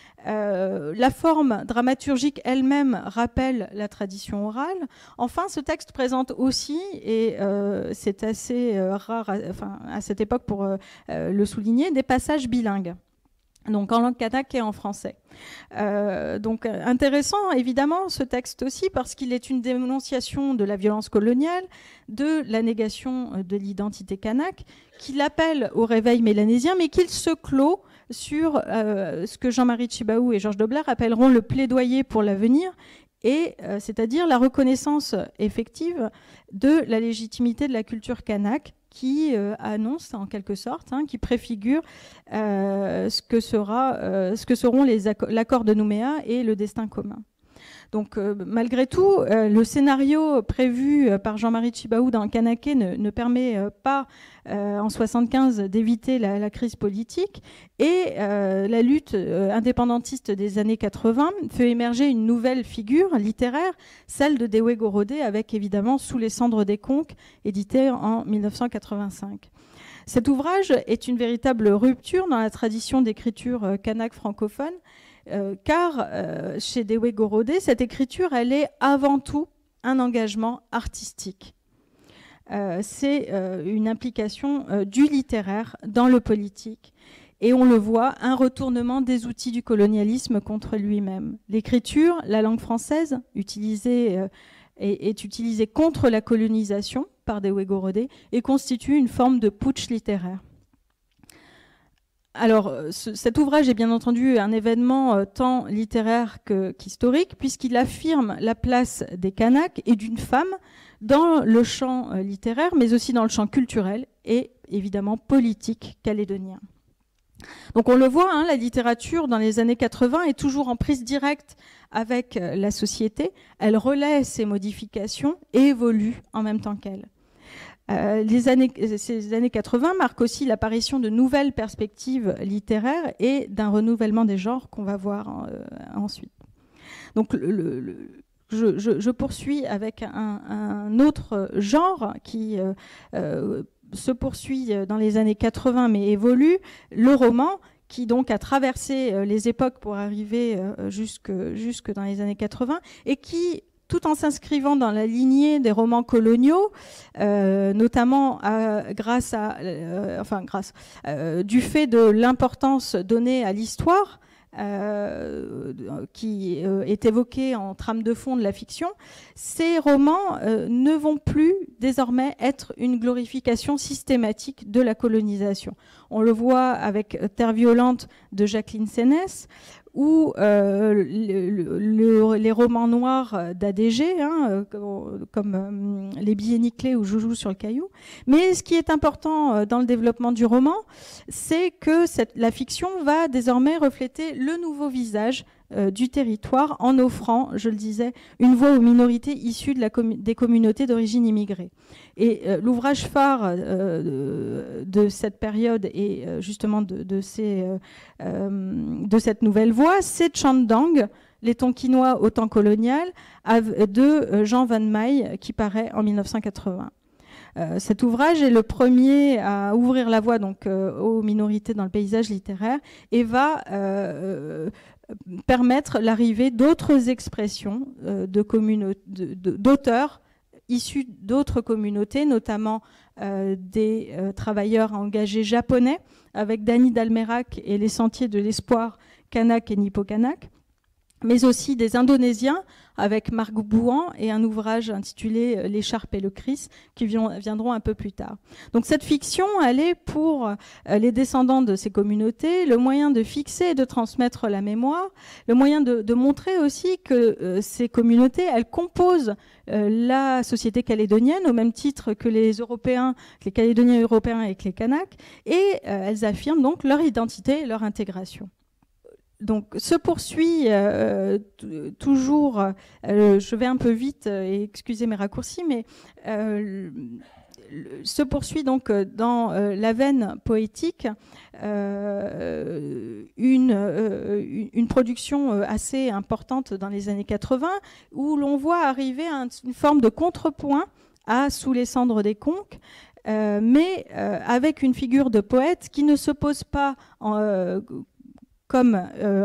La forme dramaturgique elle-même rappelle la tradition orale. Enfin, ce texte présente aussi, et c'est assez rare à cette époque pour le souligner, des passages bilingues, donc en langue kanak et en français. Donc intéressant évidemment ce texte aussi parce qu'il est une dénonciation de la violence coloniale, de la négation de l'identité kanak, qu'il appelle au réveil mélanésien, mais qu'il se clôt sur ce que Jean-Marie Tjibaou et Georges Dobler appelleront le plaidoyer pour l'avenir, et c'est-à-dire la reconnaissance effective de la légitimité de la culture kanak, qui annonce en quelque sorte, qui préfigure ce que seront l'accord de Nouméa et le destin commun. Donc malgré tout, le scénario prévu par Jean-Marie Tjibaou dans Kanaké ne permet pas en 1975 d'éviter la crise politique, et la lutte indépendantiste des années 80 fait émerger une nouvelle figure littéraire, celle de Dewey Gorodé, avec évidemment Sous les cendres des conques, édité en 1985. Cet ouvrage est une véritable rupture dans la tradition d'écriture kanak francophone, car chez Dewey Gorodé, cette écriture, elle est avant tout un engagement artistique. C'est une implication du littéraire dans le politique. Et on le voit, un retournement des outils du colonialisme contre lui-même. L'écriture, la langue française, est utilisée contre la colonisation par Dewey Gorodé et constitue une forme de putsch littéraire. Alors, cet ouvrage est bien entendu un événement tant littéraire qu'historique, puisqu'il affirme la place des Kanaks et d'une femme dans le champ littéraire, mais aussi dans le champ culturel et évidemment politique calédonien. Donc on le voit, la littérature dans les années 80 est toujours en prise directe avec la société. Elle relaie ses modifications et évolue en même temps qu'elle. Ces années 80 marquent aussi l'apparition de nouvelles perspectives littéraires et d'un renouvellement des genres qu'on va voir ensuite. Donc je poursuis avec un autre genre qui se poursuit dans les années 80 mais évolue, le roman, qui donc a traversé les époques pour arriver jusque dans les années 80 et qui, tout en s'inscrivant dans la lignée des romans coloniaux, notamment du fait de l'importance donnée à l'histoire, qui est évoquée en trame de fond de la fiction, ces romans ne vont plus désormais être une glorification systématique de la colonisation. On le voit avec Terre violente de Jacqueline Sénès, ou les romans noirs d'ADG, comme Les billets nickelés ou Joujou sur le caillou. Mais ce qui est important dans le développement du roman, c'est que la fiction va désormais refléter le nouveau visage du territoire en offrant, je le disais, une voix aux minorités issues des communautés d'origine immigrée. Et l'ouvrage phare de cette période et justement de cette nouvelle voix, c'est Chandang, les Tonkinois au temps colonial, de Jean Van Meij, qui paraît en 1980. Cet ouvrage est le premier à ouvrir la voie donc, aux minorités dans le paysage littéraire et va permettre l'arrivée d'autres expressions d'auteurs issus d'autres communautés, notamment des travailleurs engagés japonais, avec Dany d'Almerac et les Sentiers de l'Espoir, Kanak et Nippo-Kanak, mais aussi des Indonésiens, avec Marc Bouhan et un ouvrage intitulé L'écharpe et le Christ, qui viendront un peu plus tard. Donc cette fiction, elle est pour les descendants de ces communautés le moyen de fixer et de transmettre la mémoire, le moyen de montrer aussi que ces communautés, elles composent la société calédonienne au même titre que les Européens, que les Calédoniens européens et que les Kanaks, et elles affirment donc leur identité et leur intégration. Donc, se poursuit toujours, je vais un peu vite et excusez mes raccourcis, mais se poursuit donc dans la veine poétique une production assez importante dans les années 80 où l'on voit arriver une forme de contrepoint à Sous les cendres des conques, mais avec une figure de poète qui ne s'oppose pas comme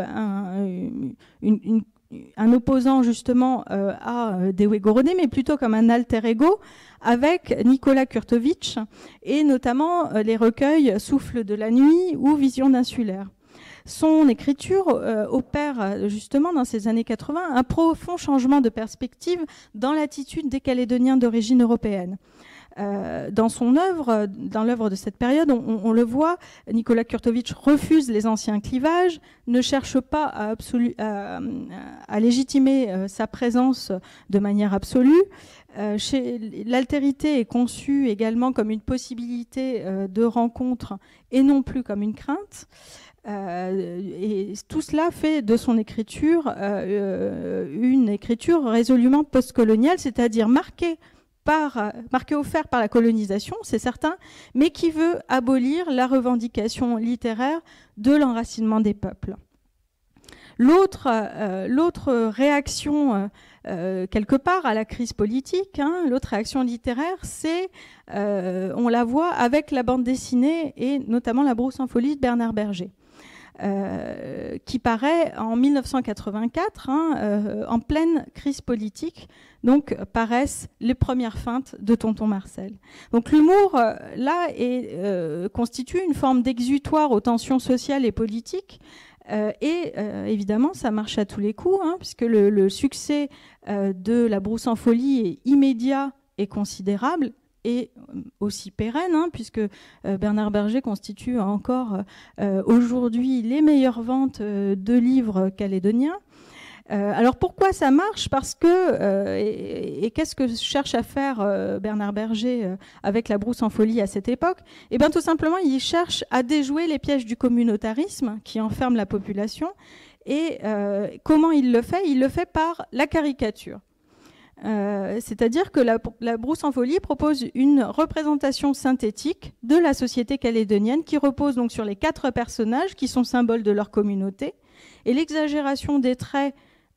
un opposant justement à Dewe Gorodé, mais plutôt comme un alter ego avec Nicolas Kurtovic et notamment les recueils Souffle de la nuit ou Vision d'insulaire. Son écriture opère justement dans ces années 80 un profond changement de perspective dans l'attitude des Calédoniens d'origine européenne. Dans son œuvre, dans l'œuvre de cette période, on le voit, Nicolas Kurtovic refuse les anciens clivages, ne cherche pas à légitimer sa présence de manière absolue. L'altérité est conçue également comme une possibilité de rencontre et non plus comme une crainte. Et tout cela fait de son écriture une écriture résolument postcoloniale, c'est-à-dire marquée au fer par la colonisation, c'est certain, mais qui veut abolir la revendication littéraire de l'enracinement des peuples. L'autre réaction, quelque part, à la crise politique, l'autre réaction littéraire, c'est, on la voit avec la bande dessinée et notamment La Brousse en folie de Bernard Berger. Qui paraît en 1984, en pleine crise politique, donc paraissent les premières feintes de Tonton Marcel. Donc l'humour, là, constitue une forme d'exutoire aux tensions sociales et politiques, et évidemment, ça marche à tous les coups, puisque le succès de La Brousse en folie est immédiat et considérable, et aussi pérenne, puisque Bernard Berger constitue encore aujourd'hui les meilleures ventes de livres calédoniens. Alors pourquoi ça marche? Parce que, et qu'est-ce que cherche à faire Bernard Berger avec La Brousse en folie à cette époque? Eh bien tout simplement, il cherche à déjouer les pièges du communautarisme qui enferment la population. Et comment il le fait? Il le fait par la caricature. C'est-à-dire que la Brousse en folie propose une représentation synthétique de la société calédonienne qui repose donc sur les 4 personnages qui sont symboles de leur communauté, et l'exagération des traits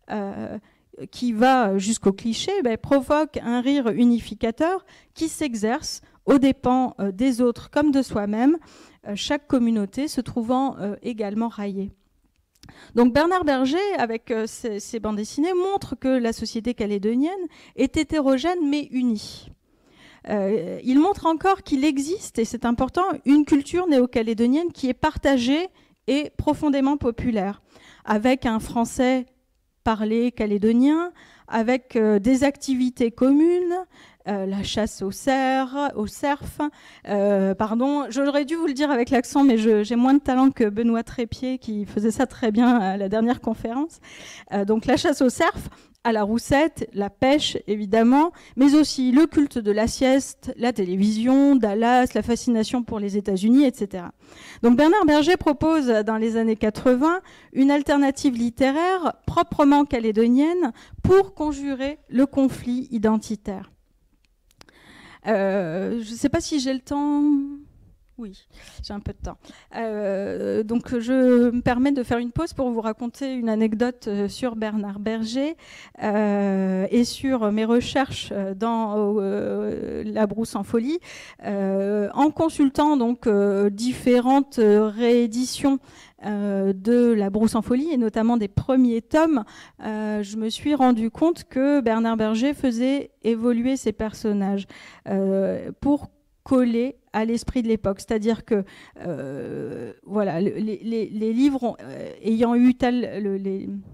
qui va jusqu'au cliché provoque un rire unificateur qui s'exerce aux dépens des autres comme de soi-même, chaque communauté se trouvant également raillée. Donc Bernard Berger, avec ses bandes dessinées, montre que la société calédonienne est hétérogène mais unie. Il montre encore qu'il existe, et c'est important, une culture néo-calédonienne qui est partagée et profondément populaire, avec un français parlé calédonien, avec des activités communes, la chasse au cerf, pardon, j'aurais dû vous le dire avec l'accent, mais j'ai moins de talent que Benoît Trépied qui faisait ça très bien à la dernière conférence. Donc la chasse au cerf, à la roussette, la pêche évidemment, mais aussi le culte de la sieste, la télévision, Dallas, la fascination pour les États-Unis, etc. Donc Bernard Berger propose dans les années 80 une alternative littéraire proprement calédonienne pour conjurer le conflit identitaire. Je ne sais pas si j'ai le temps. Oui, j'ai un peu de temps. Donc je me permets de faire une pause pour vous raconter une anecdote sur Bernard Berger et sur mes recherches dans La Brousse en folie. En consultant donc différentes rééditions de La Brousse en folie et notamment des premiers tomes, je me suis rendu compte que Bernard Berger faisait évoluer ses personnages pour coller à l'esprit de l'époque. C'est-à-dire que voilà, les livres ayant eu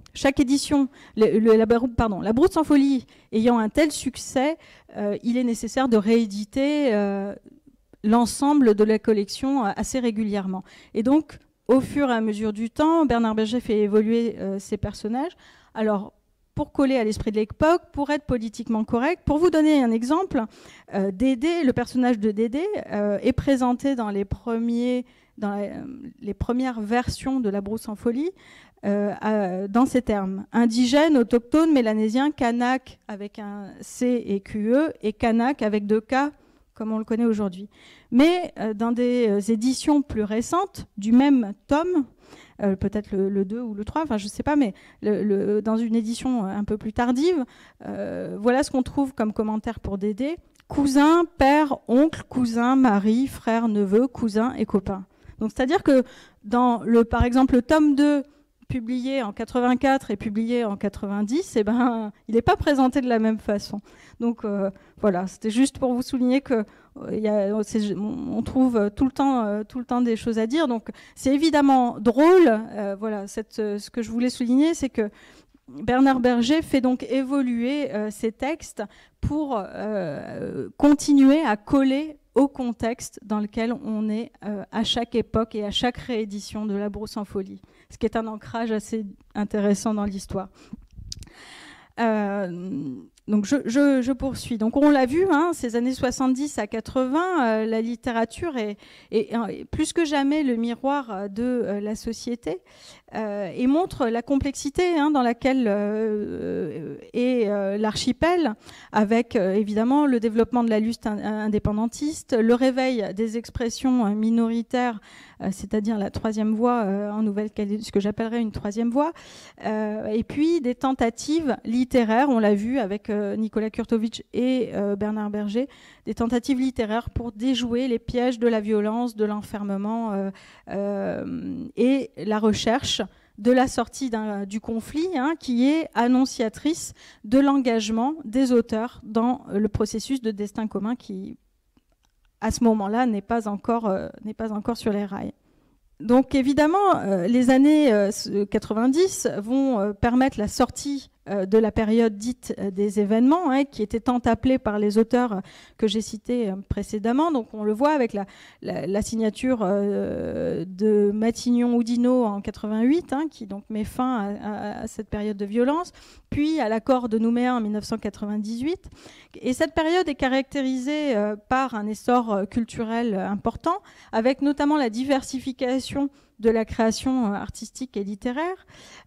chaque édition, la Brousse sans folie ayant un tel succès, il est nécessaire de rééditer l'ensemble de la collection assez régulièrement. Et donc, au fur et à mesure du temps, Bernard Berger fait évoluer ses personnages. Alors, pour coller à l'esprit de l'époque, pour être politiquement correct, pour vous donner un exemple, Dédé, le personnage de Dédé est présenté dans les premières versions de la Brousse en folie dans ces termes: indigène, autochtone, mélanésien, kanak avec un C et QE, et kanak avec 2 K, comme on le connaît aujourd'hui. Mais dans des éditions plus récentes du même tome, peut-être le 2 ou le 3, enfin je ne sais pas, mais dans une édition un peu plus tardive, voilà ce qu'on trouve comme commentaire pour Dédé: cousin, père, oncle, cousin, mari, frère, neveu, cousin et copain. Donc c'est-à-dire que dans par exemple le tome 2 publié en 84 et publié en 90, eh ben, il n'est pas présenté de la même façon. Donc voilà, c'était juste pour vous souligner que on trouve tout le temps des choses à dire. Donc c'est évidemment drôle. Voilà, ce que je voulais souligner, c'est que Bernard Berger fait donc évoluer ses textes pour continuer à coller au contexte dans lequel on est à chaque époque et à chaque réédition de la Brousse en folie, ce qui est un ancrage assez intéressant dans l'histoire. Donc je poursuis. Donc on l'a vu, hein, ces années 70 à 80, la littérature est plus que jamais le miroir de la société et montre la complexité dans laquelle est l'archipel, avec évidemment le développement de la lutte indépendantiste, le réveil des expressions minoritaires, c'est-à-dire la troisième voie en Nouvelle-Calédonie, ce que j'appellerais une troisième voie, et puis des tentatives littéraires, on l'a vu avec Nicolas Kurtovitch et Bernard Berger, des tentatives littéraires pour déjouer les pièges de la violence, de l'enfermement et la recherche de la sortie du conflit, qui est annonciatrice de l'engagement des auteurs dans le processus de destin commun qui, à ce moment-là, n'est pas encore sur les rails. Donc évidemment, les années 90 vont permettre la sortie de la période dite des événements, qui était tant appelée par les auteurs que j'ai cités précédemment. Donc on le voit avec la signature de Matignon-Oudinot en 88, qui donc met fin à cette période de violence, puis à l'accord de Nouméa en 1998. Et cette période est caractérisée par un essor culturel important, avec notamment la diversification de la création artistique et littéraire,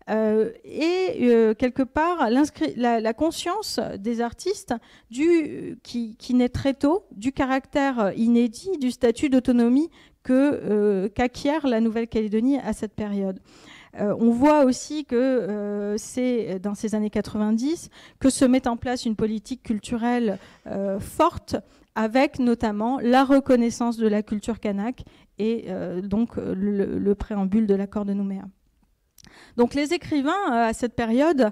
et quelque part la conscience des artistes qui naît très tôt du caractère inédit du statut d'autonomie qu'acquiert la Nouvelle-Calédonie à cette période. On voit aussi que c'est dans ces années 90 que se met en place une politique culturelle forte, avec notamment la reconnaissance de la culture kanak et donc le préambule de l'accord de Nouméa. Donc les écrivains à cette période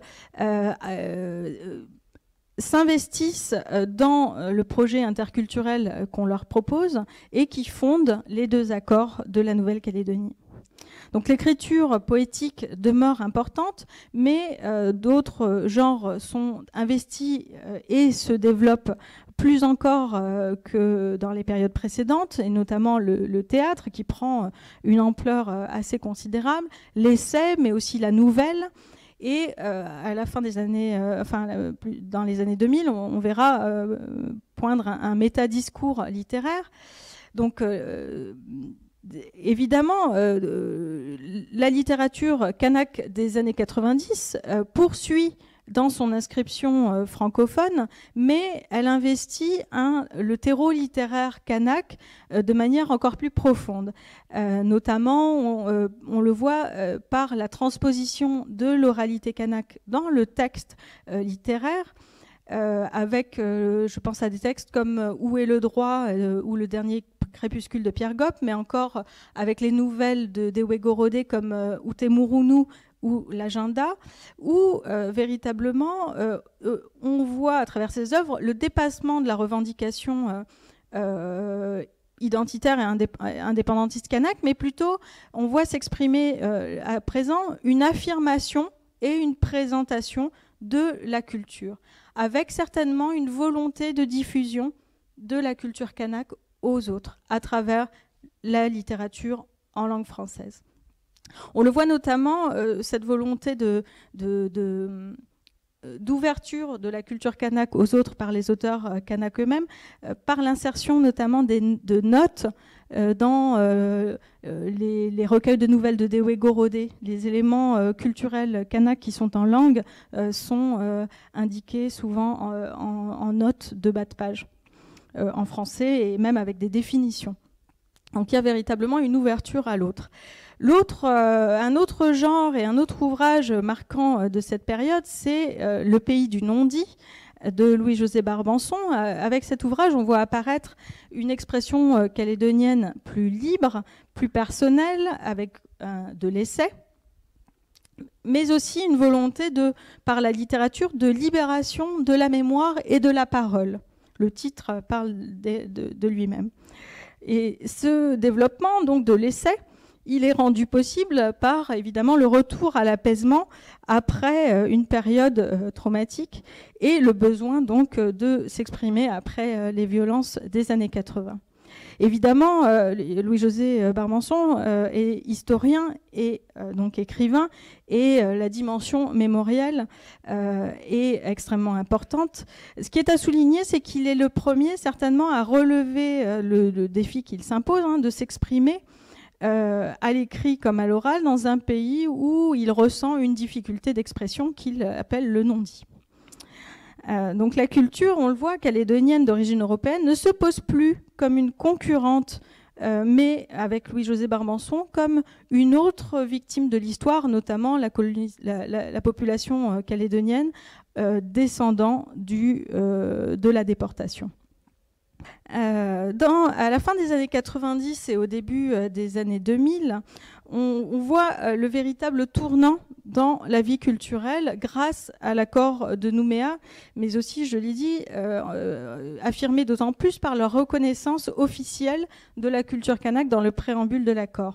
s'investissent dans le projet interculturel qu'on leur propose et qui fonde les 2 accords de la Nouvelle-Calédonie. Donc l'écriture poétique demeure importante, mais d'autres genres sont investis et se développent plus encore que dans les périodes précédentes, et notamment le théâtre qui prend une ampleur assez considérable, l'essai, mais aussi la nouvelle. Et à la fin des années, dans les années 2000, on verra poindre un métadiscours littéraire. Donc évidemment, la littérature kanak des années 90 poursuit dans son inscription francophone, mais elle investit le terreau littéraire kanak de manière encore plus profonde. Notamment, on le voit par la transposition de l'oralité kanak dans le texte littéraire, avec, je pense à des textes comme Où est le droit ou Le dernier crépuscule de Pierre Gopp, mais encore avec les nouvelles de Dewe Gorodé comme Utemurunu ou l'agenda, où véritablement on voit à travers ces œuvres le dépassement de la revendication identitaire et indépendantiste kanak, mais plutôt on voit s'exprimer à présent une affirmation et une présentation de la culture, avec certainement une volonté de diffusion de la culture kanak aux autres, à travers la littérature en langue française. On le voit notamment, cette volonté d'ouverture de la culture kanak aux autres par les auteurs kanak eux-mêmes, par l'insertion notamment de notes dans les recueils de nouvelles de Dewe Gorodé. Les éléments culturels kanak qui sont en langue sont indiqués souvent en notes de bas de page en français, et même avec des définitions. Donc il y a véritablement une ouverture à l'autre. Un autre genre et un autre ouvrage marquant de cette période, c'est Le pays du non-dit de Louis-José Barbançon. Avec cet ouvrage, on voit apparaître une expression calédonienne plus libre, plus personnelle, avec de l'essai, mais aussi une volonté par la littérature de libération de la mémoire et de la parole. Le titre parle de lui-même. Et ce développement donc de l'essai, il est rendu possible par évidemment le retour à l'apaisement après une période traumatique et le besoin donc de s'exprimer après les violences des années 80. Évidemment, Louis-José Barbançon est historien et donc écrivain, et la dimension mémorielle est extrêmement importante. Ce qui est à souligner, c'est qu'il est le premier certainement à relever le défi qu'il s'impose, de s'exprimer à l'écrit comme à l'oral dans un pays où il ressent une difficulté d'expression qu'il appelle le non-dit. Donc la culture, on le voit, calédonienne d'origine européenne, ne se pose plus comme une concurrente, mais avec Louis-José Barbançon, comme une autre victime de l'histoire, notamment la population calédonienne descendant de la déportation. À la fin des années 90 et au début des années 2000, on voit le véritable tournant dans la vie culturelle grâce à l'accord de Nouméa, mais aussi, je l'ai dit, affirmé d'autant plus par leur reconnaissance officielle de la culture kanak dans le préambule de l'accord.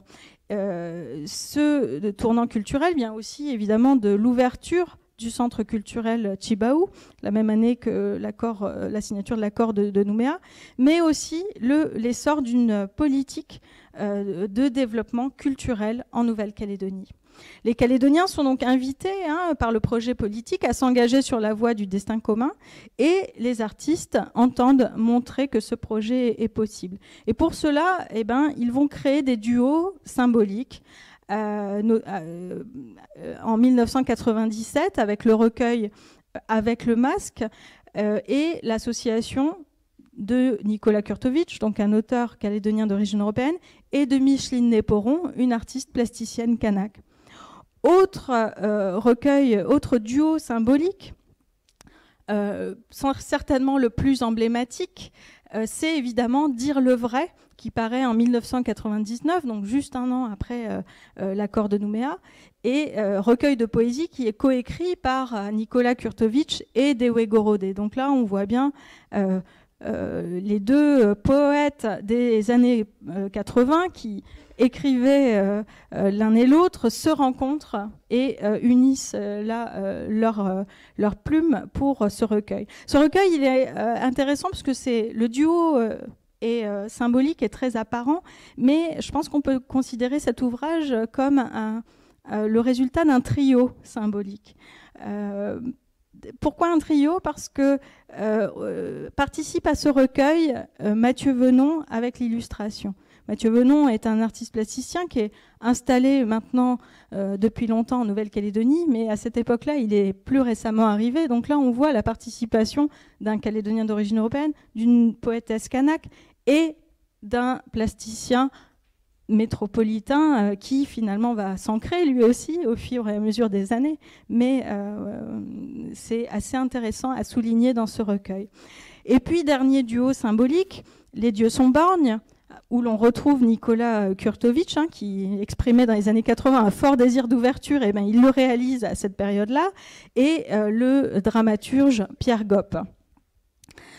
Ce tournant culturel vient aussi évidemment de l'ouverture du centre culturel Chibaou, la même année que la signature de l'accord de Nouméa, mais aussi l'essor d'une politique de développement culturel en Nouvelle-Calédonie. Les Calédoniens sont donc invités par le projet politique à s'engager sur la voie du destin commun, et les artistes entendent montrer que ce projet est possible. Et pour cela, ils vont créer des duos symboliques, en 1997 avec le recueil Avec le masque et l'association de Nicolas Kurtovic, donc un auteur calédonien d'origine européenne, et de Micheline Néporon, une artiste plasticienne kanak. Autre duo symbolique, certainement le plus emblématique, c'est évidemment Dire le vrai, qui paraît en 1999, donc juste un an après l'accord de Nouméa, et recueil de poésie qui est coécrit par Nicolas Kurtovic et Dewe Gorodé. Donc là, on voit bien les deux poètes des années 80 qui écrivaient l'un et l'autre, se rencontrent et unissent leurs plumes pour ce recueil. Ce recueil, il est intéressant parce que c'est le duo est symbolique et très apparent, mais je pense qu'on peut considérer cet ouvrage comme le résultat d'un trio symbolique. Pourquoi un trio ? Parce que participe à ce recueil Mathieu Venon avec l'illustration. Mathieu Venon est un artiste plasticien qui est installé maintenant depuis longtemps en Nouvelle-Calédonie, mais à cette époque-là, il est plus récemment arrivé. Donc là, on voit la participation d'un Calédonien d'origine européenne, d'une poétesse kanak et d'un plasticien métropolitain qui finalement va s'ancrer lui aussi au fur et à mesure des années, mais c'est assez intéressant à souligner dans ce recueil. Et puis, dernier duo symbolique, Les dieux sont borgnes, où l'on retrouve Nicolas Kurtovic, qui exprimait dans les années 80 un fort désir d'ouverture, et il le réalise à cette période-là, et le dramaturge Pierre Gopp.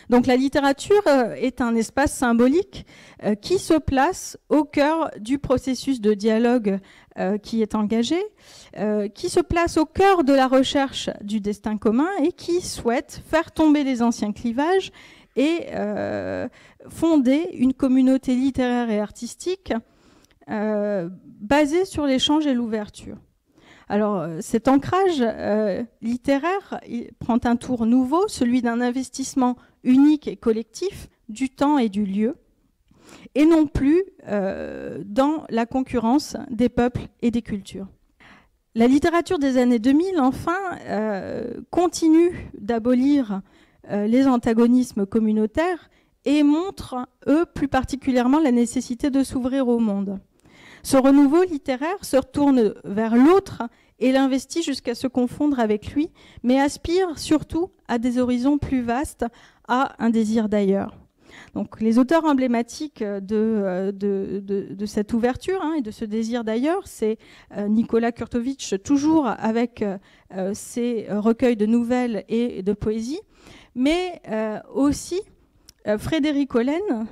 Donc la littérature est un espace symbolique qui se place au cœur du processus de dialogue qui est engagé, qui se place au cœur de la recherche du destin commun et qui souhaite faire tomber les anciens clivages et fonder une communauté littéraire et artistique basée sur l'échange et l'ouverture. Alors, cet ancrage littéraire prend un tour nouveau, celui d'un investissement unique et collectif du temps et du lieu, et non plus dans la concurrence des peuples et des cultures. La littérature des années 2000, enfin, continue d'abolir les antagonismes communautaires et montre, eux, plus particulièrement la nécessité de s'ouvrir au monde. Ce renouveau littéraire se retourne vers l'autre et l'investit jusqu'à se confondre avec lui, mais aspire surtout à des horizons plus vastes, à un désir d'ailleurs. Donc, les auteurs emblématiques de cette ouverture et de ce désir d'ailleurs, c'est Nikola Kurtovic, toujours avec ses recueils de nouvelles et de poésie, mais aussi Frédéric Hollen,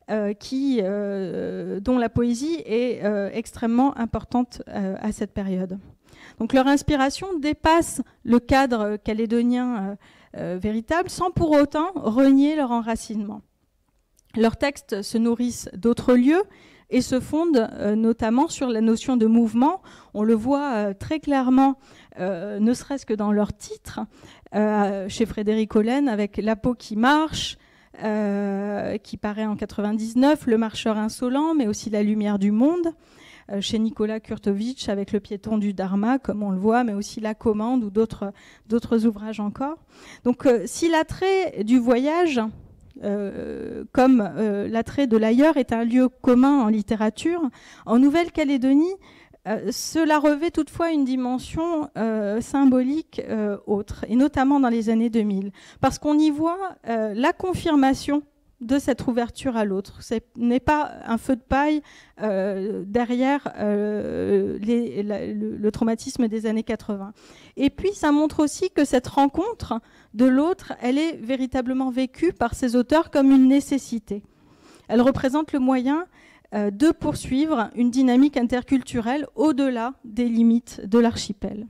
dont la poésie est extrêmement importante à cette période. Donc leur inspiration dépasse le cadre calédonien véritable sans pour autant renier leur enracinement. Leurs textes se nourrissent d'autres lieux et se fondent notamment sur la notion de mouvement. On le voit très clairement, ne serait-ce que dans leur titre, chez Frédéric Hollen, avec La peau qui marche, qui paraît en 99, Le marcheur insolent, mais aussi La lumière du monde, chez Nikola Kurtovic avec Le piéton du Dharma, comme on le voit, mais aussi La commande ou d'autres ouvrages encore. Donc si l'attrait du voyage, comme l'attrait de l'ailleurs, est un lieu commun en littérature, en Nouvelle-Calédonie, cela revêt toutefois une dimension symbolique autre, et notamment dans les années 2000, parce qu'on y voit la confirmation de cette ouverture à l'autre. Ce n'est pas un feu de paille derrière le traumatisme des années 80. Et puis, ça montre aussi que cette rencontre de l'autre, elle est véritablement vécue par ces auteurs comme une nécessité. Elle représente le moyen de poursuivre une dynamique interculturelle au-delà des limites de l'archipel.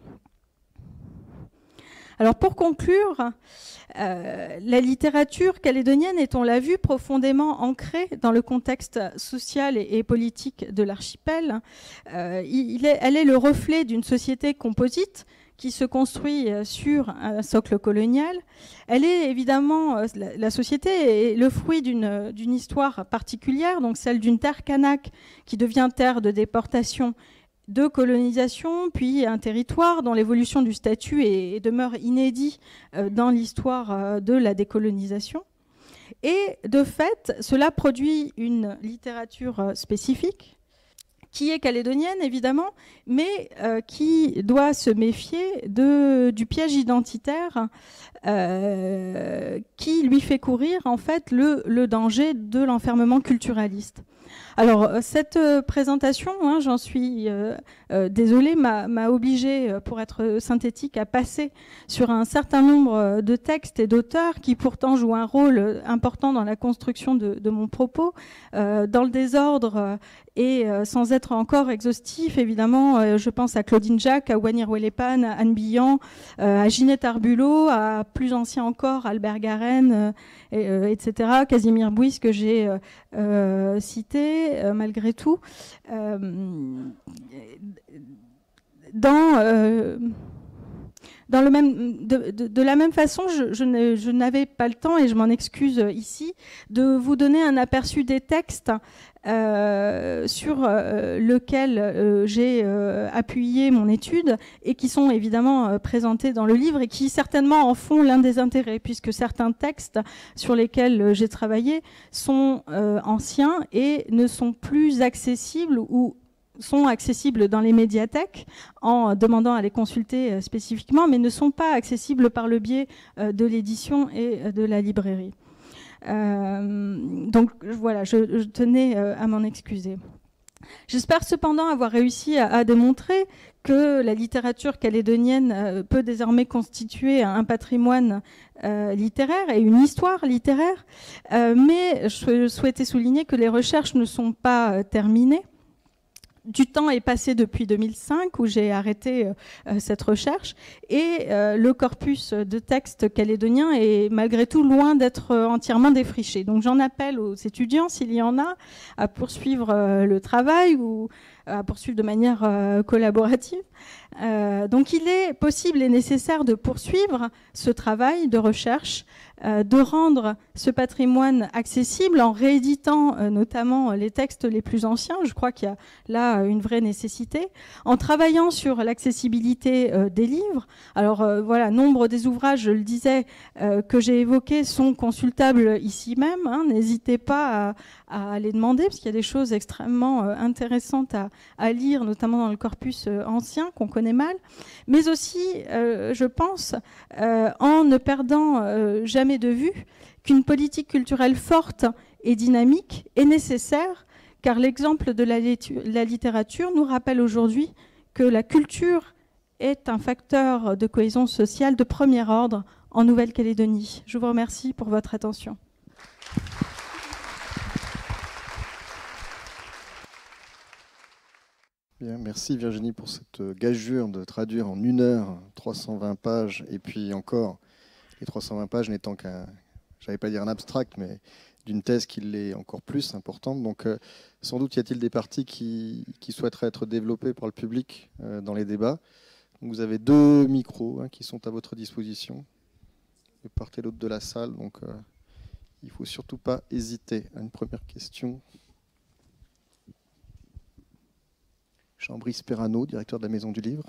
Alors pour conclure, la littérature calédonienne est, on l'a vu, profondément ancrée dans le contexte social et politique de l'archipel. Elle est le reflet d'une société composite qui se construit sur un socle colonial. Elle est évidemment, la société est le fruit d'une histoire particulière, donc celle d'une terre kanak qui devient terre de déportation, de colonisation, puis un territoire dont l'évolution du statut demeure inédit dans l'histoire de la décolonisation. Et de fait, cela produit une littérature spécifique, qui est calédonienne évidemment, mais qui doit se méfier du piège identitaire qui lui fait courir en fait le danger de l'enfermement culturaliste. Alors cette présentation, j'en suis désolée, m'a obligée, pour être synthétique, à passer sur un certain nombre de textes et d'auteurs qui pourtant jouent un rôle important dans la construction de mon propos. Dans le désordre et sans être encore exhaustif, évidemment, je pense à Claudine Jacques, à Wanir Welepan, à Anne Billan, à Ginette Arbulot, à plus ancien encore, Albert Garen, etc., Casimir Bouis, que j'ai cité malgré tout. De la même façon, je n'avais pas le temps, et je m'en excuse ici, de vous donner un aperçu des textes sur lequel j'ai appuyé mon étude et qui sont évidemment présentés dans le livre et qui certainement en font l'un des intérêts, puisque certains textes sur lesquels j'ai travaillé sont anciens et ne sont plus accessibles ou sont accessibles dans les médiathèques en demandant à les consulter spécifiquement, mais ne sont pas accessibles par le biais de l'édition et de la librairie. Donc voilà, je tenais à m'en excuser. J'espère cependant avoir réussi à démontrer que la littérature calédonienne peut désormais constituer un patrimoine littéraire et une histoire littéraire, mais je souhaitais souligner que les recherches ne sont pas terminées. Du temps est passé depuis 2005 où j'ai arrêté cette recherche et le corpus de textes calédoniens est malgré tout loin d'être entièrement défriché. Donc j'en appelle aux étudiants, s'il y en a, à poursuivre le travail ou à poursuivre de manière collaborative. Donc il est possible et nécessaire de poursuivre ce travail de recherche, de rendre ce patrimoine accessible en rééditant notamment les textes les plus anciens. Je crois qu'il y a là une vraie nécessité. En travaillant sur l'accessibilité des livres. Alors voilà, nombre des ouvrages, je le disais, que j'ai évoqués sont consultables ici même. Hein. N'hésitez pas à les demander, parce qu'il y a des choses extrêmement intéressantes à lire, notamment dans le corpus ancien qu'on connaît mal. Mais aussi, je pense, en ne perdant jamais de vue qu'une politique culturelle forte et dynamique est nécessaire, car l'exemple de la littérature nous rappelle aujourd'hui que la culture est un facteur de cohésion sociale de premier ordre en Nouvelle-Calédonie. Je vous remercie pour votre attention. Bien, merci Virginie pour cette gageure de traduire en 1 heure 320 pages, et puis encore, les 320 pages n'étant qu'un, j'allais pas dire un abstract, mais d'une thèse qui l'est encore plus importante. Donc sans doute y a-t-il des parties qui souhaiteraient être développées par le public dans les débats. Donc, vous avez 2 micros qui sont à votre disposition, de part et l'autre de la salle, donc il ne faut surtout pas hésiter à une première question. Jean-Brice Perrano, directeur de la Maison du Livre.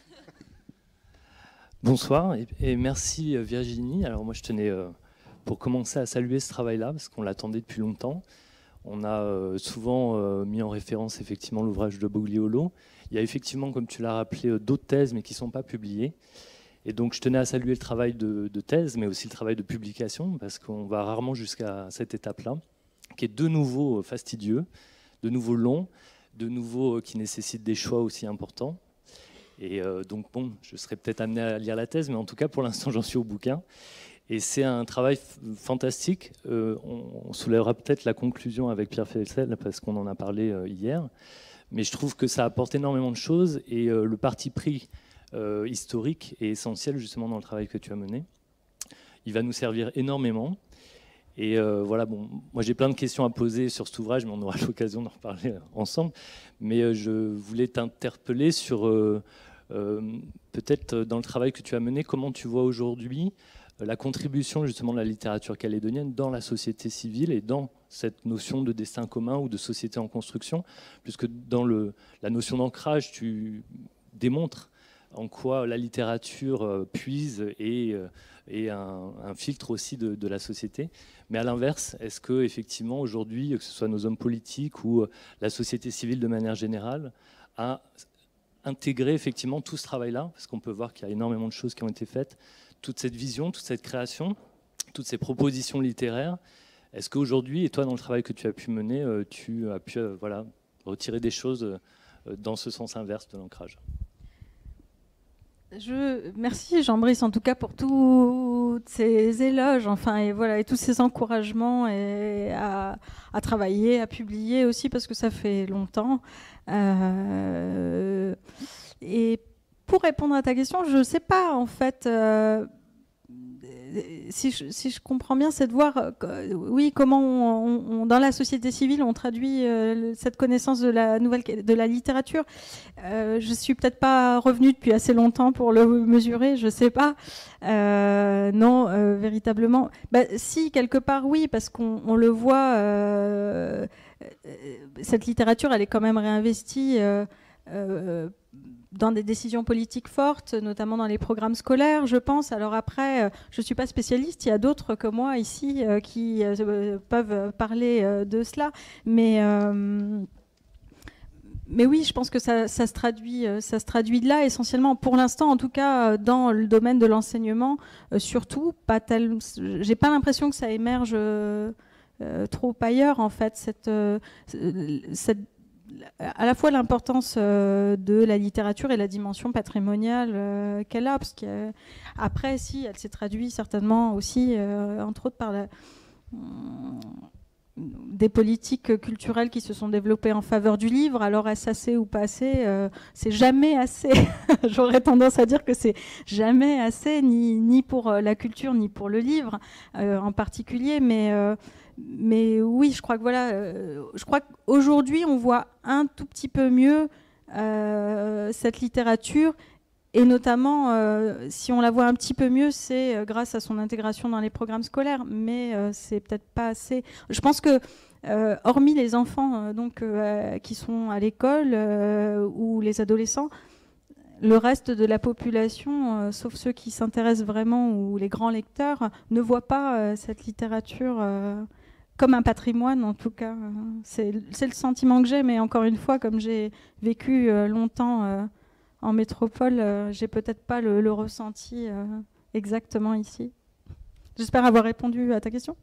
Bonsoir et merci Virginie. Alors moi je tenais pour commencer à saluer ce travail-là parce qu'on l'attendait depuis longtemps. On a souvent mis en référence effectivement l'ouvrage de Bogliolo. Il y a effectivement, comme tu l'as rappelé, d'autres thèses mais qui ne sont pas publiées. Et donc je tenais à saluer le travail de thèse mais aussi le travail de publication parce qu'on va rarement jusqu'à cette étape-là, qui est de nouveau fastidieux, de nouveau long, de nouveau qui nécessite des choix aussi importants. Et donc bon, je serais peut-être amené à lire la thèse, mais en tout cas pour l'instant j'en suis au bouquin. Et c'est un travail fantastique. On soulèvera peut-être la conclusion avec Pierre Felsel parce qu'on en a parlé hier. Mais je trouve que ça apporte énormément de choses et le parti pris historique est essentiel justement dans le travail que tu as mené. Il va nous servir énormément. Et voilà, bon, moi j'ai plein de questions à poser sur cet ouvrage, mais on aura l'occasion d'en reparler ensemble. Mais je voulais t'interpeller sur peut-être dans le travail que tu as mené, comment tu vois aujourd'hui la contribution justement de la littérature calédonienne dans la société civile et dans cette notion de destin commun ou de société en construction, puisque dans la notion d'ancrage, tu démontres en quoi la littérature puise et un filtre aussi de la société. Mais à l'inverse, est-ce que effectivement aujourd'hui, que ce soit nos hommes politiques ou la société civile de manière générale, a intégré effectivement tout ce travail-là, parce qu'on peut voir qu'il y a énormément de choses qui ont été faites, toute cette vision, toute cette création, toutes ces propositions littéraires. Est-ce qu'aujourd'hui, et toi dans le travail que tu as pu mener, tu as pu voilà, retirer des choses dans ce sens inverse de l'ancrage ? Merci Jean-Brice en tout cas pour tous ces éloges, enfin et voilà, et tous ces encouragements et à travailler, à publier aussi parce que ça fait longtemps. Et pour répondre à ta question, je ne sais pas en fait si je comprends bien, c'est de voir oui, comment dans la société civile on traduit cette connaissance de la littérature. Je ne suis peut-être pas revenue depuis assez longtemps pour le mesurer, je ne sais pas. Non, véritablement. Si, quelque part, oui, parce qu'on le voit, cette littérature, elle est quand même réinvestie dans des décisions politiques fortes, notamment dans les programmes scolaires, je pense. Alors après, je ne suis pas spécialiste, il y a d'autres que moi ici qui peuvent parler de cela. Mais oui, je pense que ça se traduit de là, essentiellement, pour l'instant, en tout cas, dans le domaine de l'enseignement, surtout. J'ai pas l'impression que ça émerge trop ailleurs, en fait, cette à la fois l'importance de la littérature et la dimension patrimoniale qu'elle a, parce qu'après, si, elle s'est traduite certainement aussi, entre autres, par des politiques culturelles qui se sont développées en faveur du livre. Alors, est-ce assez ou pas assez c'est jamais assez. J'aurais tendance à dire que c'est jamais assez, ni pour la culture, ni pour le livre en particulier, mais oui, je crois que voilà, je crois qu'aujourd'hui on voit un tout petit peu mieux cette littérature, et notamment si on la voit un petit peu mieux, c'est grâce à son intégration dans les programmes scolaires, mais c'est peut-être pas assez. Je pense que hormis les enfants qui sont à l'école ou les adolescents, le reste de la population, sauf ceux qui s'intéressent vraiment ou les grands lecteurs, ne voit pas cette littérature comme un patrimoine, en tout cas. C'est le sentiment que j'ai, mais encore une fois, comme j'ai vécu longtemps en métropole, j'ai peut-être pas le ressenti exactement ici. J'espère avoir répondu à ta question.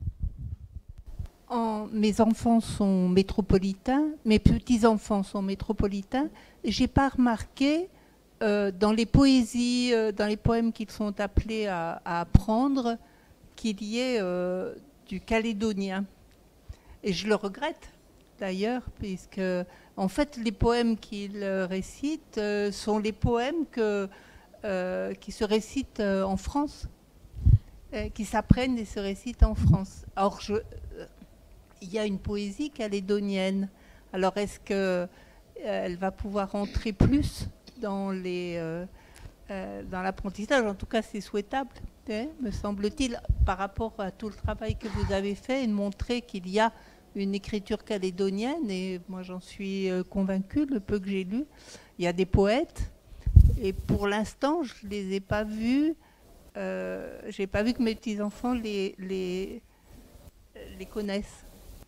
Mes enfants sont métropolitains, mes petits-enfants sont métropolitains. J'ai pas remarqué dans les poésies, dans les poèmes qu'ils sont appelés à apprendre, qu'il y ait du calédonien. Et je le regrette d'ailleurs, puisque en fait les poèmes qu'ils récitent sont les poèmes qui se récitent en France, qui s'apprennent et se récitent en France. Or, il y a une poésie calédonienne. Alors, est-ce qu'elle va pouvoir entrer plus dans l'apprentissage? En tout cas, c'est souhaitable, me semble-t-il, par rapport à tout le travail que vous avez fait, et de montrer qu'il y a une écriture calédonienne. Et moi, j'en suis convaincue, le peu que j'ai lu. Il y a des poètes, et pour l'instant, je ne les ai pas vus. Je n'ai pas vu que mes petits-enfants les connaissent.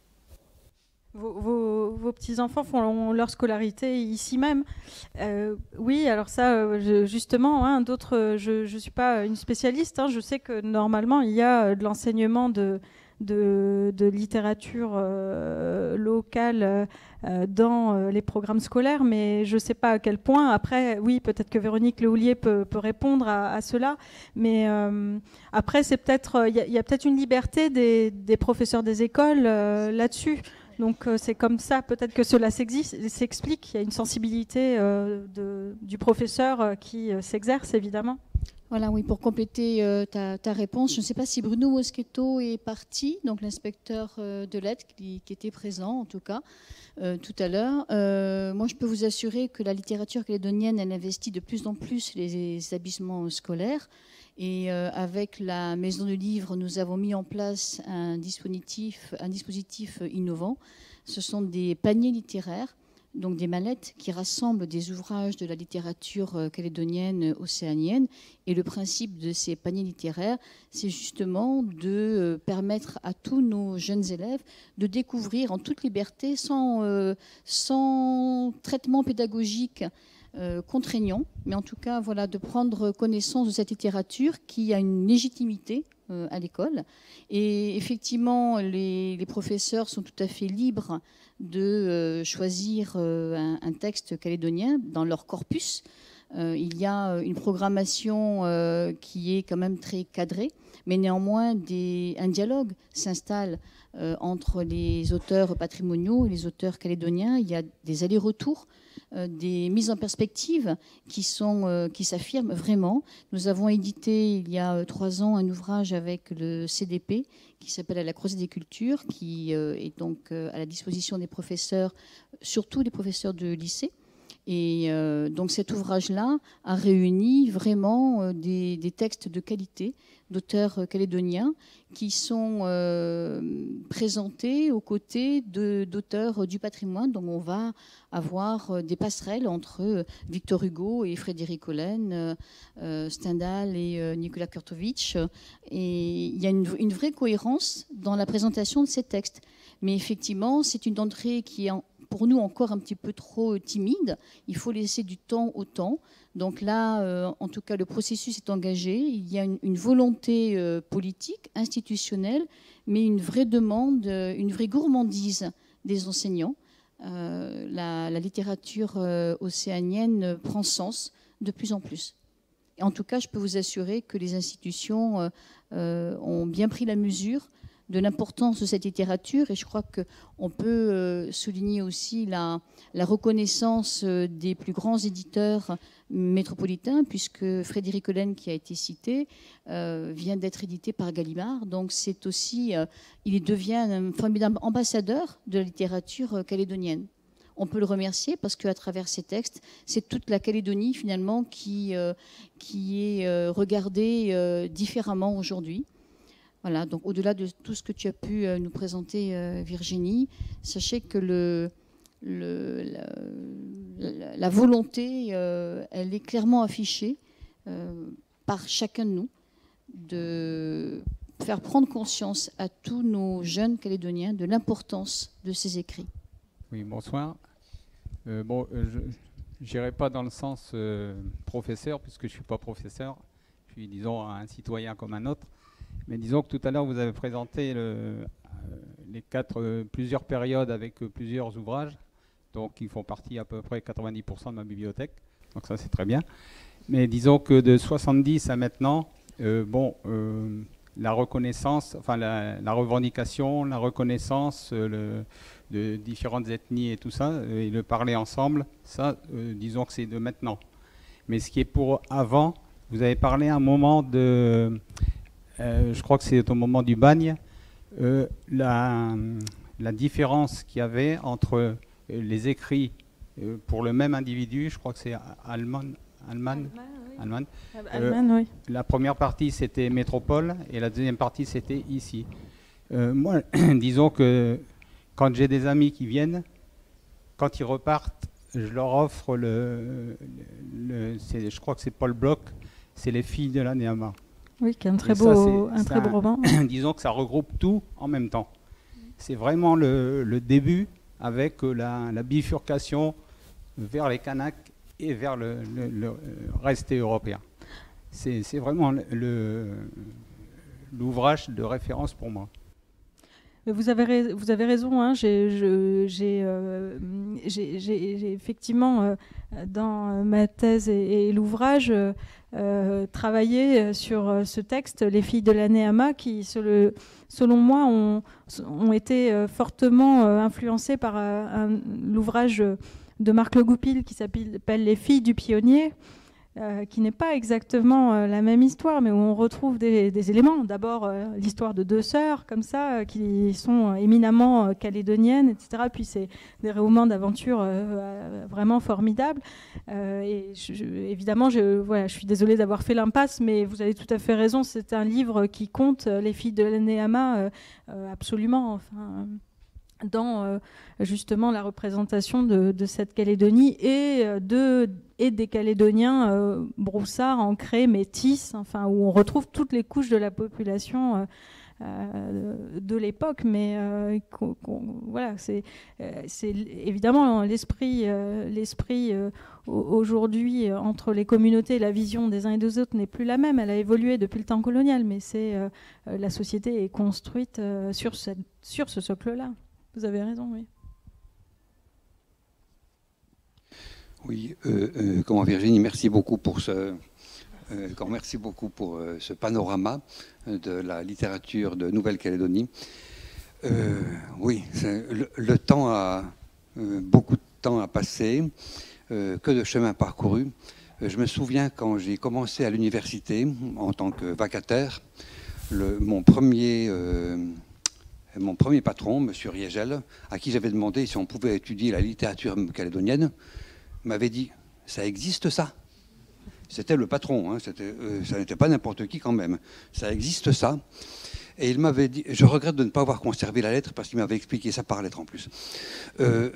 Vos petits-enfants font leur scolarité ici même. Oui, alors ça, justement, hein, d'autres, je ne suis pas une spécialiste. Hein, je sais que normalement, il y a de l'enseignement de littérature locale dans les programmes scolaires, mais je ne sais pas à quel point. Après, oui, peut-être que Véronique Lehoulier peut répondre à cela, mais après, c'est peut-être, il y a peut-être une liberté des professeurs des écoles là-dessus. Donc c'est comme ça peut-être que cela s'explique. Il y a une sensibilité du professeur qui s'exerce évidemment. Voilà, oui, pour compléter ta réponse, je ne sais pas si Bruno Moschetto est parti, donc l'inspecteur de lettres qui était présent en tout cas tout à l'heure. Moi, je peux vous assurer que la littérature calédonienne, elle investit de plus en plus les établissements scolaires. Et avec la Maison du Livre, nous avons mis en place un dispositif innovant. Ce sont des paniers littéraires, donc des mallettes qui rassemblent des ouvrages de la littérature calédonienne océanienne. Et le principe de ces paniers littéraires, c'est justement de permettre à tous nos jeunes élèves de découvrir en toute liberté, sans traitement pédagogique contraignant, mais en tout cas voilà, de prendre connaissance de cette littérature qui a une légitimité à l'école. Et effectivement, les professeurs sont tout à fait libres de choisir un texte calédonien dans leur corpus. Il y a une programmation qui est quand même très cadrée, mais néanmoins un dialogue s'installe entre les auteurs patrimoniaux et les auteurs calédoniens. Il y a des allers-retours, des mises en perspective qui s'affirment vraiment. Nous avons édité il y a 3 ans un ouvrage avec le CDP qui s'appelle « À la croisée des cultures », qui est donc à la disposition des professeurs, surtout les professeurs de lycée. Et donc cet ouvrage-là a réuni vraiment des textes de qualité d'auteurs calédoniens qui sont présentés aux côtés d'auteurs du patrimoine. Donc on va avoir des passerelles entre Victor Hugo et Frédéric Hollen, Stendhal et Nicolas Kurtovitch. Et il y a une vraie cohérence dans la présentation de ces textes. Mais effectivement, c'est une entrée qui est pour nous encore un petit peu trop timide. Il faut laisser du temps au temps. Donc là, en tout cas, le processus est engagé. Il y a une volonté politique, institutionnelle, mais une vraie demande, une vraie gourmandise des enseignants la littérature océanienne prend sens de plus en plus. Et en tout cas, je peux vous assurer que les institutions ont bien pris la mesure de l'importance de cette littérature, et je crois qu'on peut souligner aussi la reconnaissance des plus grands éditeurs métropolitains, puisque Frédéric Hollen, qui a été cité, vient d'être édité par Gallimard. Donc c'est aussi, il devient un formidable ambassadeur de la littérature calédonienne. On peut le remercier parce qu'à travers ces textes, c'est toute la Calédonie finalement qui est regardée différemment aujourd'hui. Voilà, donc au-delà de tout ce que tu as pu nous présenter, Virginie, sachez que la volonté, elle est clairement affichée par chacun de nous de faire prendre conscience à tous nos jeunes Calédoniens de l'importance de ces écrits. Oui, bonsoir. Je n'irai pas dans le sens professeur, puisque je ne suis pas professeur. Je suis, disons, un citoyen comme un autre. Mais disons que tout à l'heure, vous avez présenté plusieurs périodes avec plusieurs ouvrages, donc qui font partie à peu près 90% de ma bibliothèque. Donc ça, c'est très bien. Mais disons que de 70 à maintenant, la reconnaissance, enfin la revendication, la reconnaissance de différentes ethnies et tout ça, et le parler ensemble, ça, disons que c'est de maintenant. Mais ce qui est pour avant, vous avez parlé à un moment de... je crois que c'est au moment du bagne, la différence qu'il y avait entre les écrits pour le même individu, je crois que c'est Allman. Oui. La première partie, c'était Métropole, et la deuxième partie, c'était ici. Moi, disons que quand j'ai des amis qui viennent, quand ils repartent, je leur offre je crois que c'est Paul Bloch, c'est Les filles de la Néama. Oui, qui est un très beau roman. Disons que ça regroupe tout en même temps. C'est vraiment le début avec la bifurcation vers les Kanaks et vers le reste européen. C'est vraiment l'ouvrage de référence pour moi. Vous avez raison. Hein, j'ai effectivement, dans ma thèse et l'ouvrage, travaillé sur ce texte, Les filles de la Néama, qui, selon moi, ont été fortement influencés par l'ouvrage de Marc Le Goupil qui s'appelle Les filles du pionnier, qui n'est pas exactement la même histoire, mais où on retrouve des éléments. D'abord, l'histoire de deux sœurs, comme ça, qui sont éminemment calédoniennes, etc. Puis c'est des romans d'aventure vraiment formidables. Évidemment, je suis désolée d'avoir fait l'impasse, mais vous avez tout à fait raison, c'est un livre qui compte, Les filles de la Néama, absolument. Enfin, dans justement la représentation de cette Calédonie et des Calédoniens broussards, ancrés, métis, enfin, où on retrouve toutes les couches de la population de l'époque. Mais voilà, c'est évidemment l'esprit aujourd'hui entre les communautés, la vision des uns et des autres n'est plus la même. Elle a évolué depuis le temps colonial, mais la société est construite sur ce socle-là. Vous avez raison, oui. Oui, Virginie, merci beaucoup pour ce panorama de la littérature de Nouvelle-Calédonie. Oui, le temps a beaucoup de temps à passer, que de chemin parcouru. Je me souviens quand j'ai commencé à l'université en tant que vacataire, mon premier patron, M. Riegel, à qui j'avais demandé si on pouvait étudier la littérature calédonienne, m'avait dit « ça existe ça ?» C'était le patron, hein, ça n'était pas n'importe qui quand même. Ça existe ça. Et il m'avait dit, je regrette de ne pas avoir conservé la lettre parce qu'il m'avait expliqué ça par lettre en plus. Comment ?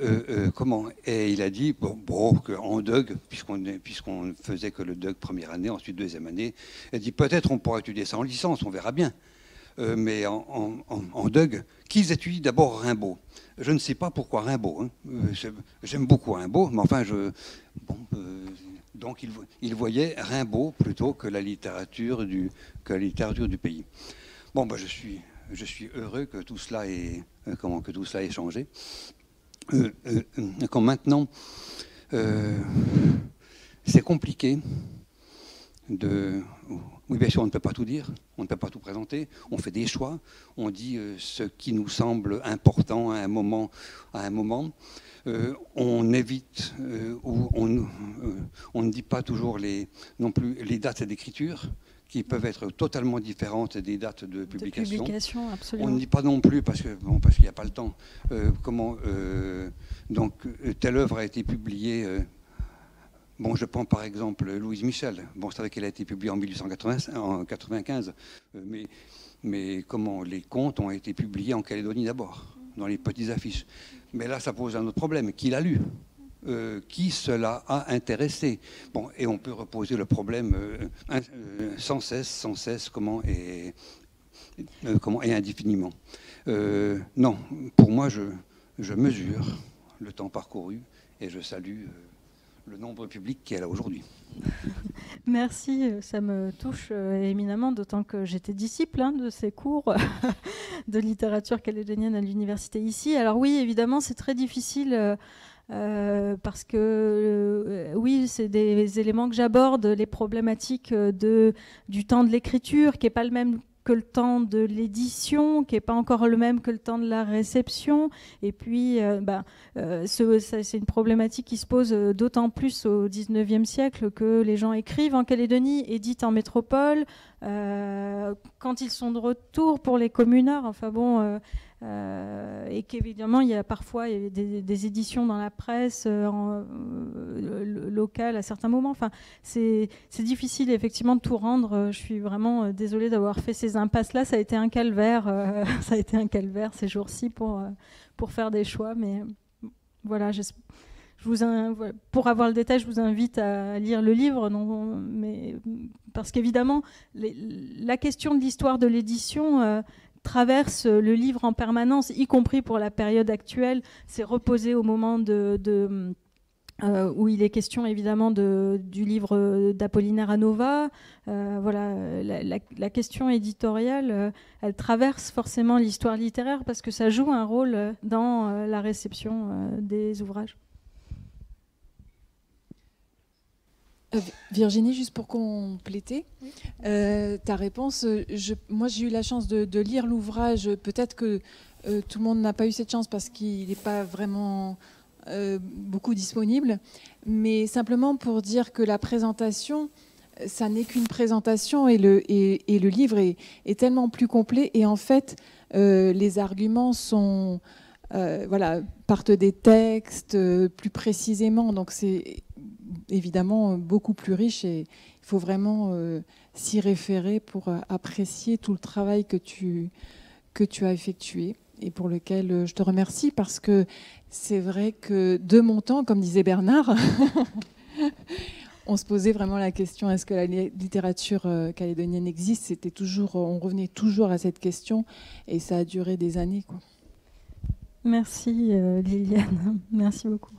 Et il a dit, qu'en DUG, puisqu'on ne faisait que le DUG première année, ensuite deuxième année, il a dit peut-être on pourra étudier ça en licence, on verra bien. Mais en DUG, qu'ils étudient d'abord Rimbaud. Je ne sais pas pourquoi Rimbaud. Hein. J'aime beaucoup Rimbaud, mais enfin, donc il voyait Rimbaud plutôt que la littérature du pays. Bon, je suis heureux que tout cela ait changé. quand maintenant, c'est compliqué de... Oui, bien sûr, on ne peut pas tout dire, on ne peut pas tout présenter, on fait des choix, on dit ce qui nous semble important à un moment. On évite, ou on ne dit pas toujours non plus les dates d'écriture, qui peuvent être totalement différentes des dates de publication. Absolument. On ne dit pas non plus, parce qu'il n'y a pas le temps, donc telle œuvre a été publiée. Je prends par exemple Louise Michel. C'est vrai qu'elle a été publiée en 1895, mais comment les contes ont été publiés en Calédonie d'abord, dans les petites affiches. Mais là, ça pose un autre problème. Qui l'a lu ? Qui cela a intéressé ? Et on peut reposer le problème sans cesse, et indéfiniment. Non, pour moi, je mesure le temps parcouru et je salue le nombre public qui est là aujourd'hui. Merci, ça me touche éminemment, d'autant que j'étais disciple de ces cours de littérature calédonienne à l'université ici. Alors oui, évidemment, c'est très difficile parce que oui, c'est des éléments que j'aborde, les problématiques du temps de l'écriture, qui n'est pas le même que le temps de l'édition, qui n'est pas encore le même que le temps de la réception. Et puis, c'est une problématique qui se pose d'autant plus au XIXe siècle que les gens écrivent en Calédonie, éditent en métropole. Quand ils sont de retour pour les communards, et qu'évidemment, il y a parfois des éditions dans la presse locale à certains moments. C'est difficile, effectivement, de tout rendre. Je suis vraiment désolée d'avoir fait ces impasses-là. Ça a été un calvaire. Ça a été un calvaire ces jours-ci pour faire des choix. Mais voilà, pour avoir le détail, je vous invite à lire le livre. Parce qu'évidemment, la question de l'histoire de l'édition... traverse le livre en permanence, y compris pour la période actuelle. C'est reposé au moment où il est question évidemment du livre d'Apollinaire Anova. La question éditoriale, elle traverse forcément l'histoire littéraire parce que ça joue un rôle dans la réception des ouvrages. Virginie, juste pour compléter ta réponse, moi j'ai eu la chance de lire l'ouvrage. Peut-être que tout le monde n'a pas eu cette chance parce qu'il n'est pas vraiment beaucoup disponible, mais simplement pour dire que la présentation, ça n'est qu'une présentation et le livre est tellement plus complet et en fait les arguments sont partent des textes plus précisément, donc c'est évidemment beaucoup plus riche et il faut vraiment s'y référer pour apprécier tout le travail que tu as effectué et pour lequel je te remercie parce que c'est vrai que de mon temps, comme disait Bernard, on se posait vraiment la question est-ce que la littérature calédonienne existe ? On revenait toujours à cette question et ça a duré des années, quoi. Merci Liliane, merci beaucoup.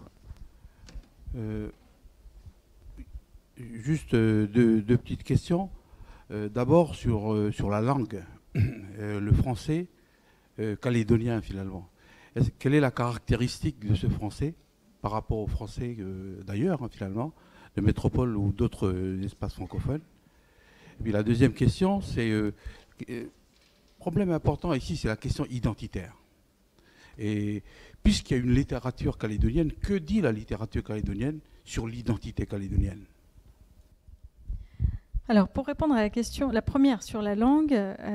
Juste deux petites questions. D'abord sur la langue, le français calédonien finalement. Quelle est la caractéristique de ce français par rapport au français d'ailleurs finalement, de métropole ou d'autres espaces francophones? Et puis la deuxième question, c'est problème important ici, c'est la question identitaire. Et puisqu'il y a une littérature calédonienne, que dit la littérature calédonienne sur l'identité calédonienne ? Alors, pour répondre à la question, la première sur la langue,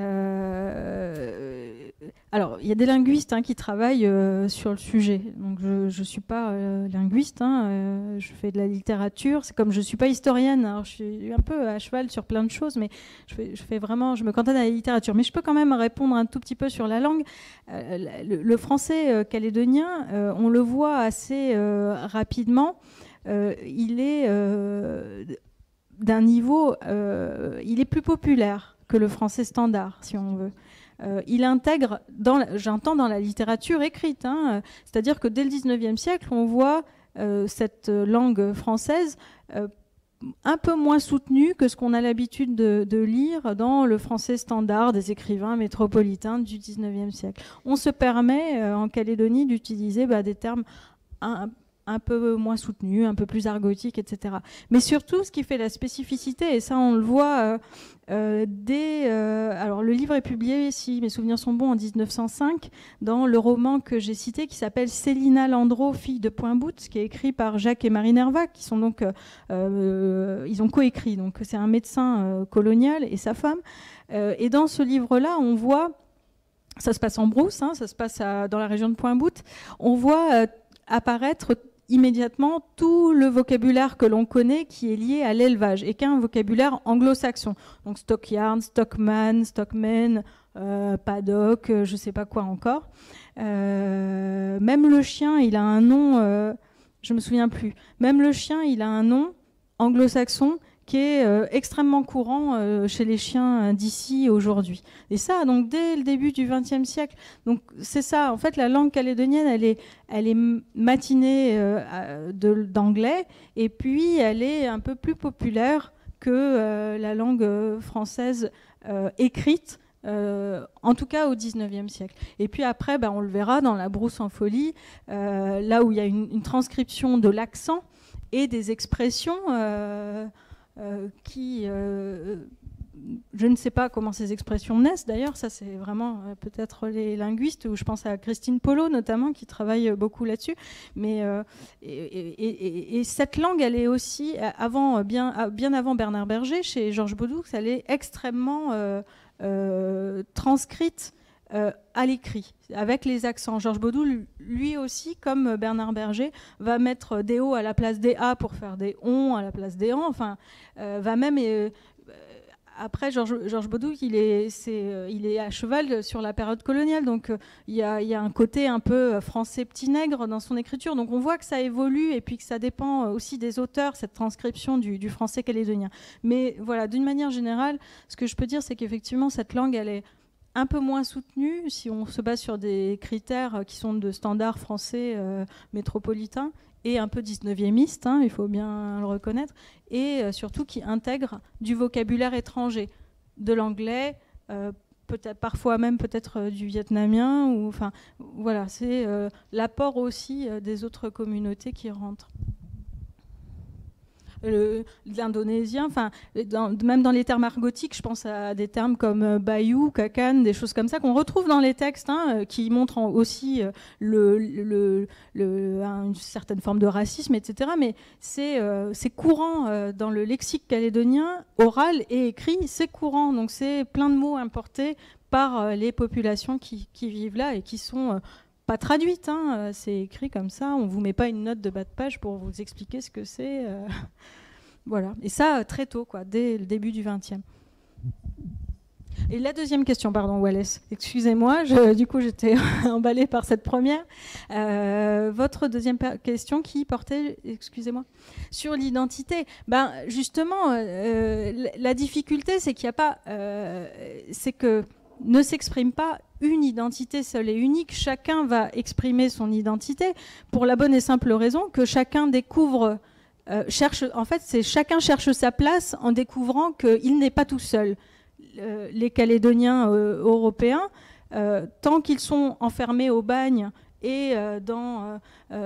alors il y a des linguistes qui travaillent sur le sujet. Donc, je ne suis pas linguiste, je fais de la littérature. C'est comme je ne suis pas historienne. Alors, je suis un peu à cheval sur plein de choses, mais je me cantonne à la littérature. Mais je peux quand même répondre un tout petit peu sur la langue. Le français calédonien, on le voit assez rapidement. Il est d'un niveau, il est plus populaire que le français standard, si on veut. Il intègre, j'entends dans la littérature écrite, c'est-à-dire que dès le 19e siècle, on voit cette langue française un peu moins soutenu que ce qu'on a l'habitude de lire dans le français standard des écrivains métropolitains du 19e siècle. On se permet en Calédonie d'utiliser des termes un peu moins soutenus, un peu plus argotiques, etc. Mais surtout, ce qui fait la spécificité, et ça on le voit alors le livre est publié, si mes souvenirs sont bons, en 1905, dans le roman que j'ai cité, qui s'appelle Célina Landreau, fille de Point-Bout, qui est écrit par Jacques et Marie Nervac, qui sont donc, ils ont coécrit, donc c'est un médecin colonial et sa femme. Et dans ce livre-là, on voit, ça se passe en brousse, ça se passe dans la région de Point-Bout, on voit apparaître immédiatement tout le vocabulaire que l'on connaît qui est lié à l'élevage et qui est un vocabulaire anglo-saxon. Donc stockyard, stockman, stockman, paddock, je ne sais pas quoi encore. Même le chien, il a un nom, je ne me souviens plus. Même le chien, il a un nom anglo-saxon qui est extrêmement courant chez les chiens d'ici aujourd'hui. Et ça, donc dès le début du XXe siècle. Donc c'est ça. En fait, la langue calédonienne, elle est matinée d'anglais, et puis elle est un peu plus populaire que la langue française écrite. En tout cas au XIXe siècle. Et puis après, on le verra dans La Brousse en folie, là où il y a une transcription de l'accent et des expressions qui, je ne sais pas comment ces expressions naissent d'ailleurs, ça c'est vraiment peut-être les linguistes, où je pense à Christine Polo notamment qui travaille beaucoup là-dessus, mais et cette langue, elle est aussi bien avant Bernard Berger, chez Georges Bodoux, elle est extrêmement transcrite à l'écrit, avec les accents. Georges Bodoux, lui aussi, comme Bernard Berger, va mettre des O à la place des A pour faire des on à la place des en, enfin, va même... après, Georges Bodoux, il est à cheval sur la période coloniale, donc il y a un côté un peu français petit nègre dans son écriture, donc on voit que ça évolue et puis que ça dépend aussi des auteurs, cette transcription du français calédonien. Mais voilà, d'une manière générale, ce que je peux dire, c'est qu'effectivement, cette langue, elle est un peu moins soutenue si on se base sur des critères qui sont de standards français métropolitains et un peu 19e, il faut bien le reconnaître, et surtout qui intègre du vocabulaire étranger, de l'anglais, peut-être parfois même peut-être du vietnamien, ou enfin voilà, c'est l'apport aussi des autres communautés qui rentrent. L'indonésien, enfin, même dans les termes argotiques, je pense à des termes comme bayou, kakan, des choses comme ça qu'on retrouve dans les textes, qui montrent aussi une certaine forme de racisme, etc. Mais c'est courant dans le lexique calédonien, oral et écrit, c'est courant. Donc c'est plein de mots importés par les populations qui vivent là et qui sont pas traduites, c'est écrit comme ça, on vous met pas une note de bas de page pour vous expliquer ce que c'est. Voilà. Et ça, très tôt, dès le début du XXe. Et la deuxième question, pardon, Wallace, excusez-moi, du coup j'étais emballée par cette première. Votre deuxième question qui portait, excusez-moi, sur l'identité. Justement, la difficulté, c'est qu'il n'y a pas... c'est que ne s'exprime pas une identité seule et unique. Chacun va exprimer son identité pour la bonne et simple raison que chacun découvre, chacun cherche sa place en découvrant qu'il n'est pas tout seul. Les Calédoniens européens, tant qu'ils sont enfermés au bagne et dans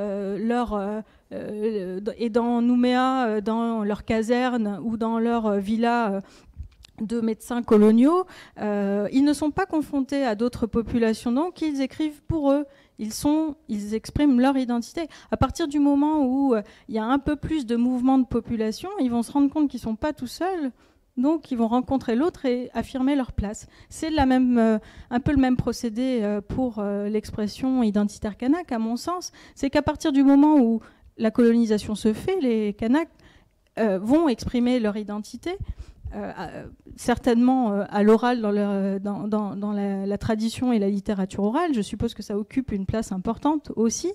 Nouméa, dans leur caserne ou dans leur villa de médecins coloniaux, ils ne sont pas confrontés à d'autres populations, donc ils écrivent pour eux, ils expriment leur identité. À partir du moment où il y a un peu plus de mouvement de population, ils vont se rendre compte qu'ils ne sont pas tout seuls, donc ils vont rencontrer l'autre et affirmer leur place. C'est un peu le même procédé pour l'expression identitaire kanak, à mon sens. C'est qu'à partir du moment où la colonisation se fait, les Kanaks vont exprimer leur identité, certainement à l'oral dans la tradition et la littérature orale. Je suppose que ça occupe une place importante aussi,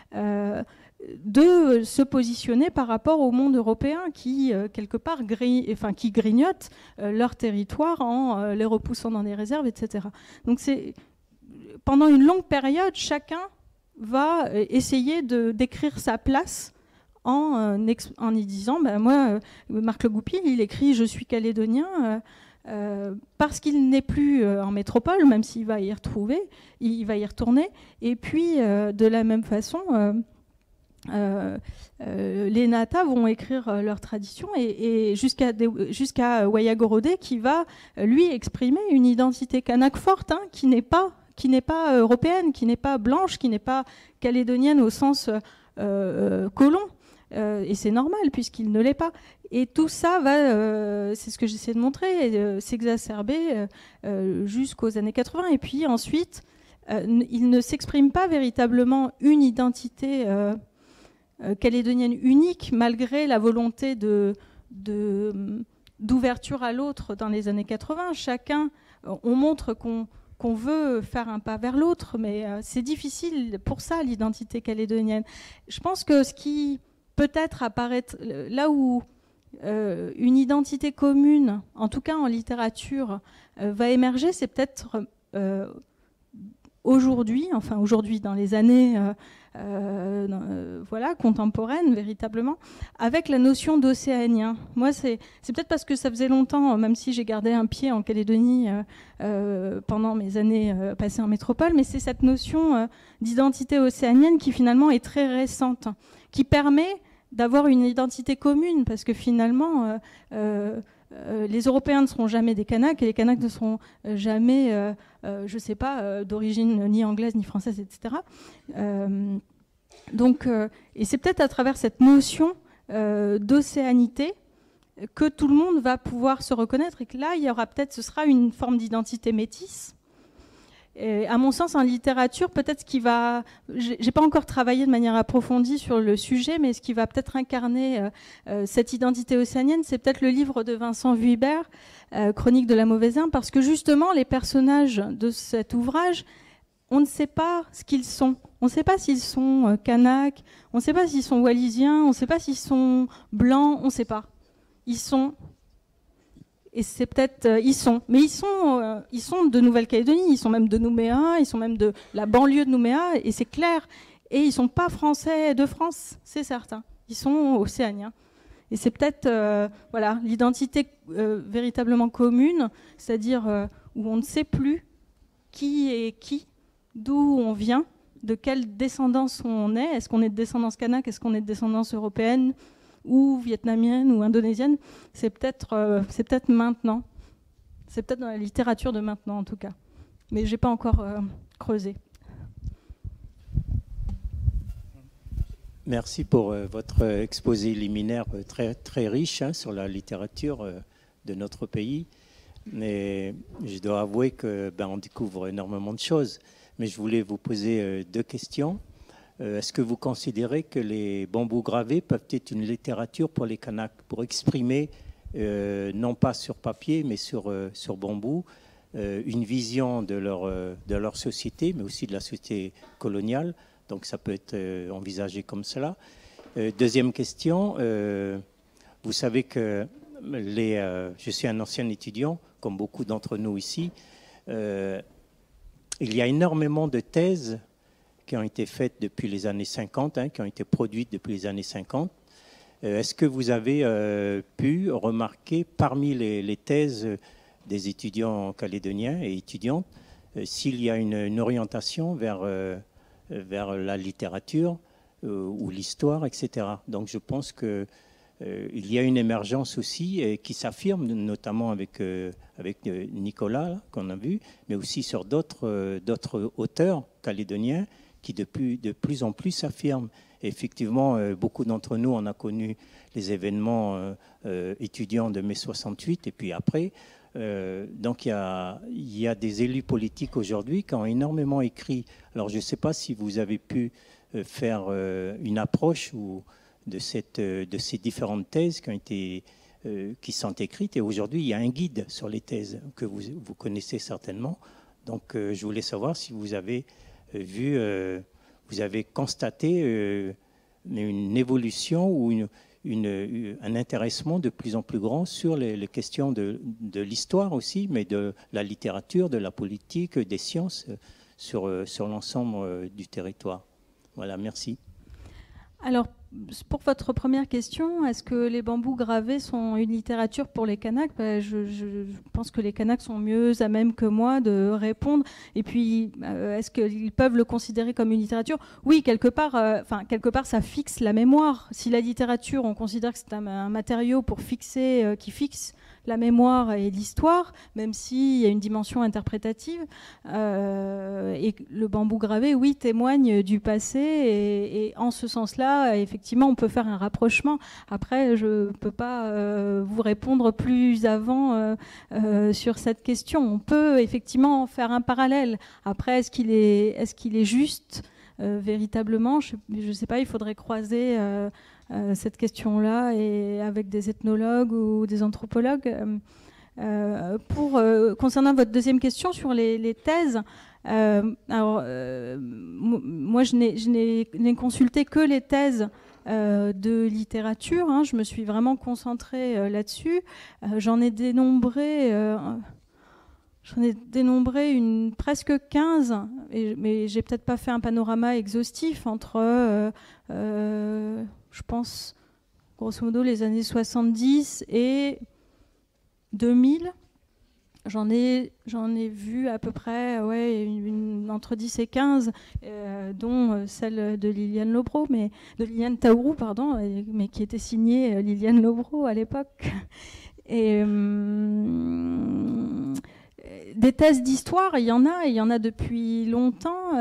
de se positionner par rapport au monde européen qui, quelque part, qui grignote leur territoire en les repoussant dans des réserves, etc. Donc pendant une longue période, chacun va essayer d'écrire sa place en y disant, moi, Marc Le Goupil, il écrit « Je suis calédonien », parce qu'il n'est plus en métropole, même s'il va y retourner. Et puis, de la même façon, les Nata vont écrire leur tradition, et jusqu'à Wayagorodé, qui va, lui, exprimer une identité kanak forte, hein, qui n'est pas européenne, qui n'est pas blanche, qui n'est pas calédonienne au sens colon. Et c'est normal, puisqu'il ne l'est pas. Et tout ça va, c'est ce que j'essaie de montrer, s'exacerber jusqu'aux années 80. Et puis ensuite, il ne s'exprime pas véritablement une identité calédonienne unique, malgré la volonté d'ouverture à l'autre dans les années 80. Chacun, on montre qu'on veut faire un pas vers l'autre, mais c'est difficile pour ça, l'identité calédonienne. Je pense que ce qui peut-être apparaît là où une identité commune, en tout cas en littérature, va émerger, c'est peut-être aujourd'hui dans les années contemporaines véritablement, avec la notion d'océanien. Moi, c'est peut-être parce que ça faisait longtemps, même si j'ai gardé un pied en Calédonie pendant mes années passées en métropole, mais c'est cette notion d'identité océanienne qui finalement est très récente, qui permet d'avoir une identité commune, parce que finalement, les Européens ne seront jamais des Kanaks, et les Kanaks ne seront jamais, je ne sais pas, d'origine ni anglaise ni française, etc. Et c'est peut-être à travers cette notion d'océanité que tout le monde va pouvoir se reconnaître, et que là, ce sera une forme d'identité métisse. Et à mon sens, en littérature, peut-être ce qui va... J'ai pas encore travaillé de manière approfondie sur le sujet, mais ce qui va peut-être incarner cette identité océanienne, c'est peut-être le livre de Vincent Vuibert, Chronique de la mauvaise herbe, parce que justement, les personnages de cet ouvrage, on ne sait pas ce qu'ils sont. On ne sait pas s'ils sont Kanaks, on ne sait pas s'ils sont wallisiens, on ne sait pas s'ils sont blancs, on ne sait pas. Ils sont... Et c'est peut-être... ils sont de Nouvelle-Calédonie, ils sont même de Nouméa, ils sont même de la banlieue de Nouméa, et c'est clair. Et ils ne sont pas français de France, c'est certain. Ils sont océaniens. Et c'est peut-être l'identité véritablement commune, c'est-à-dire où on ne sait plus qui est qui, d'où on vient, de quelle descendance on est. Est-ce qu'on est de descendance kanak, est-ce qu'on est de descendance européenne ou vietnamienne ou indonésienne, c'est peut-être maintenant. C'est peut-être dans la littérature de maintenant, en tout cas. Mais je n'ai pas encore creusé. Merci pour votre exposé liminaire très, très riche sur la littérature de notre pays. Mais je dois avouer qu'on découvre énormément de choses. Mais je voulais vous poser deux questions. Est-ce que vous considérez que les bambous gravés peuvent être une littérature pour les Kanaks, pour exprimer, non pas sur papier, mais sur bambou, une vision de leur société, mais aussi de la société coloniale? Donc ça peut être envisagé comme cela. Deuxième question, vous savez que je suis un ancien étudiant, comme beaucoup d'entre nous ici. Il y a énormément de thèses qui ont été faites depuis les années 50, qui ont été produites depuis les années 50. Est-ce que vous avez pu remarquer parmi les thèses des étudiants calédoniens et étudiantes s'il y a une orientation vers la littérature ou l'histoire, etc. Donc je pense qu'il y a une émergence aussi qui s'affirme, notamment avec Nicolas, qu'on a vu, mais aussi sur d'autres auteurs calédoniens qui de plus en plus s'affirment. Effectivement, beaucoup d'entre nous, on a connu les événements étudiants de mai 68 et puis après. Donc il y a des élus politiques aujourd'hui qui ont énormément écrit. Alors je ne sais pas si vous avez pu faire une approche de ces différentes thèses qui sont écrites. Et aujourd'hui, il y a un guide sur les thèses que vous connaissez certainement. Donc je voulais savoir si vous avez vous avez constaté une évolution ou un intéressement de plus en plus grand sur les questions de l'histoire aussi, mais de la littérature, de la politique, des sciences sur l'ensemble du territoire. Voilà, merci. Alors, pour votre première question, est-ce que les bambous gravés sont une littérature pour les Kanaks? Je pense que les Kanaks sont mieux à même que moi de répondre. Et puis, est-ce qu'ils peuvent le considérer comme une littérature? Oui, quelque part, ça fixe la mémoire. Si la littérature, on considère que c'est un matériau pour fixer, qui fixe la mémoire et l'histoire, même s'il y a une dimension interprétative. Et le bambou gravé, oui, témoigne du passé. Et en ce sens-là, effectivement, on peut faire un rapprochement. Après, je ne peux pas vous répondre plus avant sur cette question. On peut effectivement faire un parallèle. Après, est-ce qu'il est juste véritablement? Je ne sais pas, il faudrait croiser cette question-là et avec des ethnologues ou des anthropologues. Concernant votre deuxième question sur les thèses, moi je n'ai consulté que les thèses de littérature, hein, je me suis vraiment concentrée là-dessus. J'en ai dénombré presque 15, mais j'ai peut-être pas fait un panorama exhaustif entre, je pense, grosso modo, les années 70 et 2000. J'en ai vu à peu près entre 10 et 15, dont celle de Liliane Taourou, pardon, mais qui était signée Liliane Lobreau à l'époque. Et des thèses d'histoire, il y en a depuis longtemps.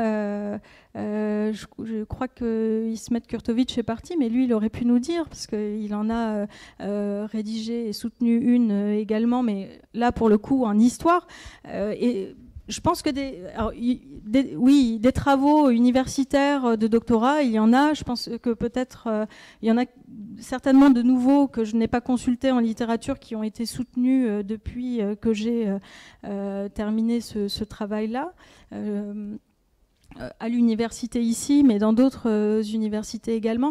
Je crois que Ismet Kurtovic est parti, mais lui, il aurait pu nous dire, parce qu'il en a rédigé et soutenu une également, mais là, pour le coup, en histoire. Et je pense que des travaux universitaires de doctorat, il y en a. Je pense que peut-être il y en a certainement de nouveaux que je n'ai pas consultés en littérature qui ont été soutenus depuis que j'ai terminé ce travail-là. À l'université ici, mais dans d'autres universités également.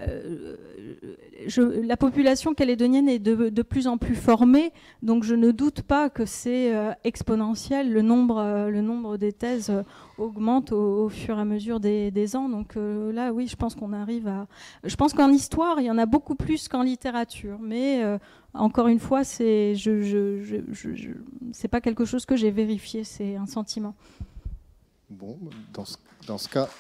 La population calédonienne est de plus en plus formée, donc je ne doute pas que c'est exponentiel. Le nombre des thèses augmente au fur et à mesure des ans. Donc là, oui, je pense qu'on arrive à... Je pense qu'en histoire, il y en a beaucoup plus qu'en littérature, mais encore une fois, c'est pas quelque chose que j'ai vérifié, c'est un sentiment. Bon, dans ce cas,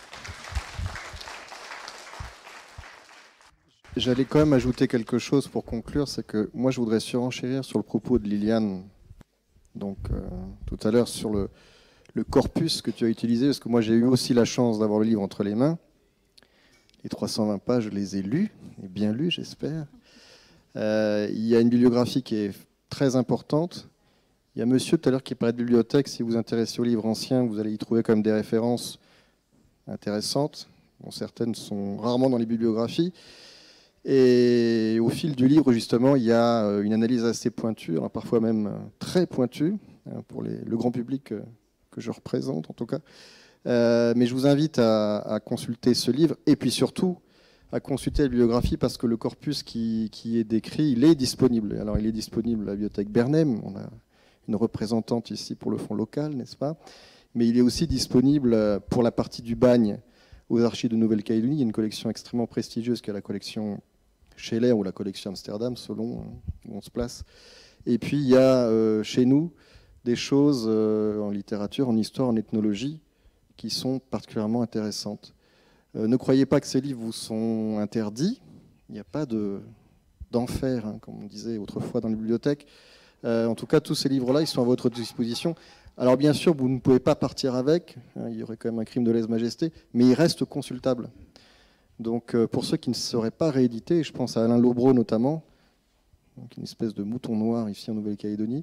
j'allais quand même ajouter quelque chose pour conclure, c'est que moi je voudrais surenchérir sur le propos de Liliane, donc tout à l'heure sur le corpus que tu as utilisé, parce que moi j'ai eu aussi la chance d'avoir le livre entre les mains. Les 320 pages, je les ai lues, et bien lues j'espère. Il y a une bibliographie qui est très importante. Il y a monsieur tout à l'heure qui parlait de bibliothèque. Si vous vous intéressez aux livres anciens, vous allez y trouver quand même des références intéressantes. Bon, certaines sont rarement dans les bibliographies. Et au fil du livre, justement, il y a une analyse assez pointue, parfois même très pointue, pour le grand public que je représente en tout cas. Mais je vous invite à consulter ce livre et puis surtout à consulter la bibliographie parce que le corpus qui est décrit, il est disponible. Alors il est disponible à la bibliothèque Bernheim. On a une représentante ici pour le fonds local, n'est-ce pas? Mais il est aussi disponible pour la partie du bagne aux archives de Nouvelle-Calédonie. Il y a une collection extrêmement prestigieuse qui est la collection Scheller ou la collection Amsterdam, selon où on se place. Et puis il y a chez nous des choses en littérature, en histoire, en ethnologie qui sont particulièrement intéressantes. Ne croyez pas que ces livres vous sont interdits. Il n'y a pas d'enfer, comme on disait autrefois dans les bibliothèques. En tout cas, tous ces livres-là, ils sont à votre disposition. Alors bien sûr, vous ne pouvez pas partir avec, il y aurait quand même un crime de lèse-majesté, mais ils restent consultables. Donc pour ceux qui ne seraient pas réédités, je pense à Alain Lobreau notamment, donc une espèce de mouton noir ici en Nouvelle-Calédonie,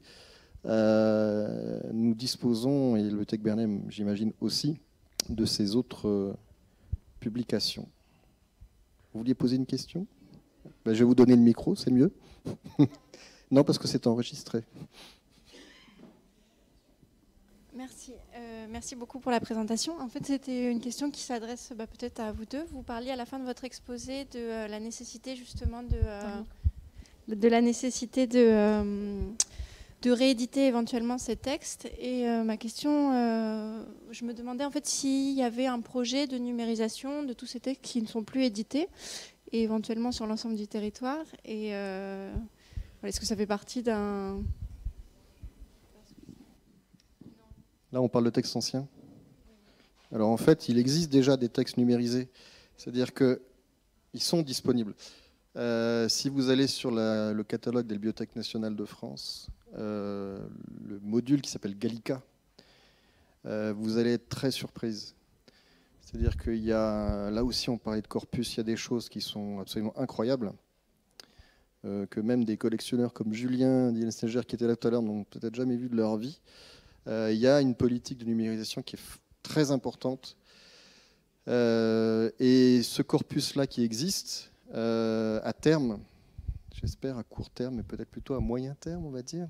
nous disposons, et le bibliothèque Bernheim j'imagine aussi, de ces autres publications. Vous vouliez poser une question? Je vais vous donner le micro, c'est mieux. Non, parce que c'est enregistré. Merci. Merci beaucoup pour la présentation. En fait, c'était une question qui s'adresse peut-être à vous deux. Vous parliez à la fin de votre exposé de la nécessité justement de la nécessité de rééditer éventuellement ces textes. Et ma question, je me demandais en fait s'il y avait un projet de numérisation de tous ces textes qui ne sont plus édités. et éventuellement sur l'ensemble du territoire. Et est-ce que ça fait partie d'un... Là, on parle de textes anciens. Alors, en fait, il existe déjà des textes numérisés. C'est-à-dire qu'ils sont disponibles. Si vous allez sur le catalogue des bibliothèques nationales de France, le module qui s'appelle Gallica, vous allez être très surprise. C'est-à-dire qu'il y a, là aussi on parlait de corpus, il y a des choses qui sont absolument incroyables, que même des collectionneurs comme Julien Diensteiger qui était là tout à l'heure n'ont peut-être jamais vu de leur vie. Il y a une politique de numérisation qui est très importante. Et ce corpus-là qui existe, à terme, j'espère à court terme, mais peut-être plutôt à moyen terme, on va dire,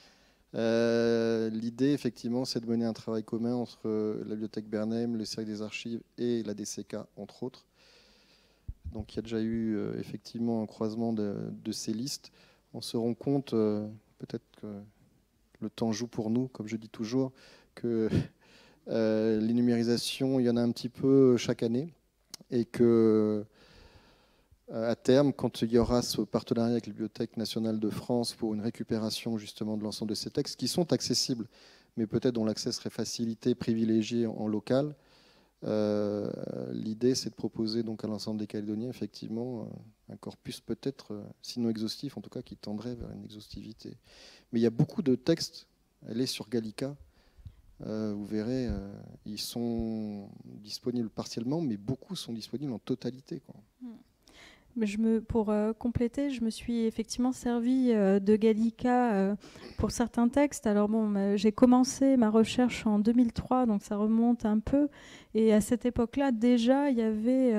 l'idée, effectivement, c'est de mener un travail commun entre la Bibliothèque Bernheim, le Cercle des Archives et la DCK, entre autres. Donc il y a déjà eu effectivement un croisement de ces listes. On se rend compte, peut-être que le temps joue pour nous, comme je dis toujours, que les numérisations, il y en a un petit peu chaque année, et que à terme, quand il y aura ce partenariat avec la Bibliothèque nationale de France pour une récupération justement de l'ensemble de ces textes, qui sont accessibles, mais peut-être dont l'accès serait facilité, privilégié en local, l'idée c'est de proposer donc à l'ensemble des Calédoniens effectivement un corpus peut-être, sinon exhaustif, en tout cas qui tendrait vers une exhaustivité. Mais il y a beaucoup de textes, elle est sur Gallica, vous verrez, ils sont disponibles partiellement, mais beaucoup sont disponibles en totalité, quoi. Pour compléter, je me suis effectivement servi de Gallica pour certains textes. Alors bon, j'ai commencé ma recherche en 2003, donc ça remonte un peu. Et à cette époque-là, déjà, il y avait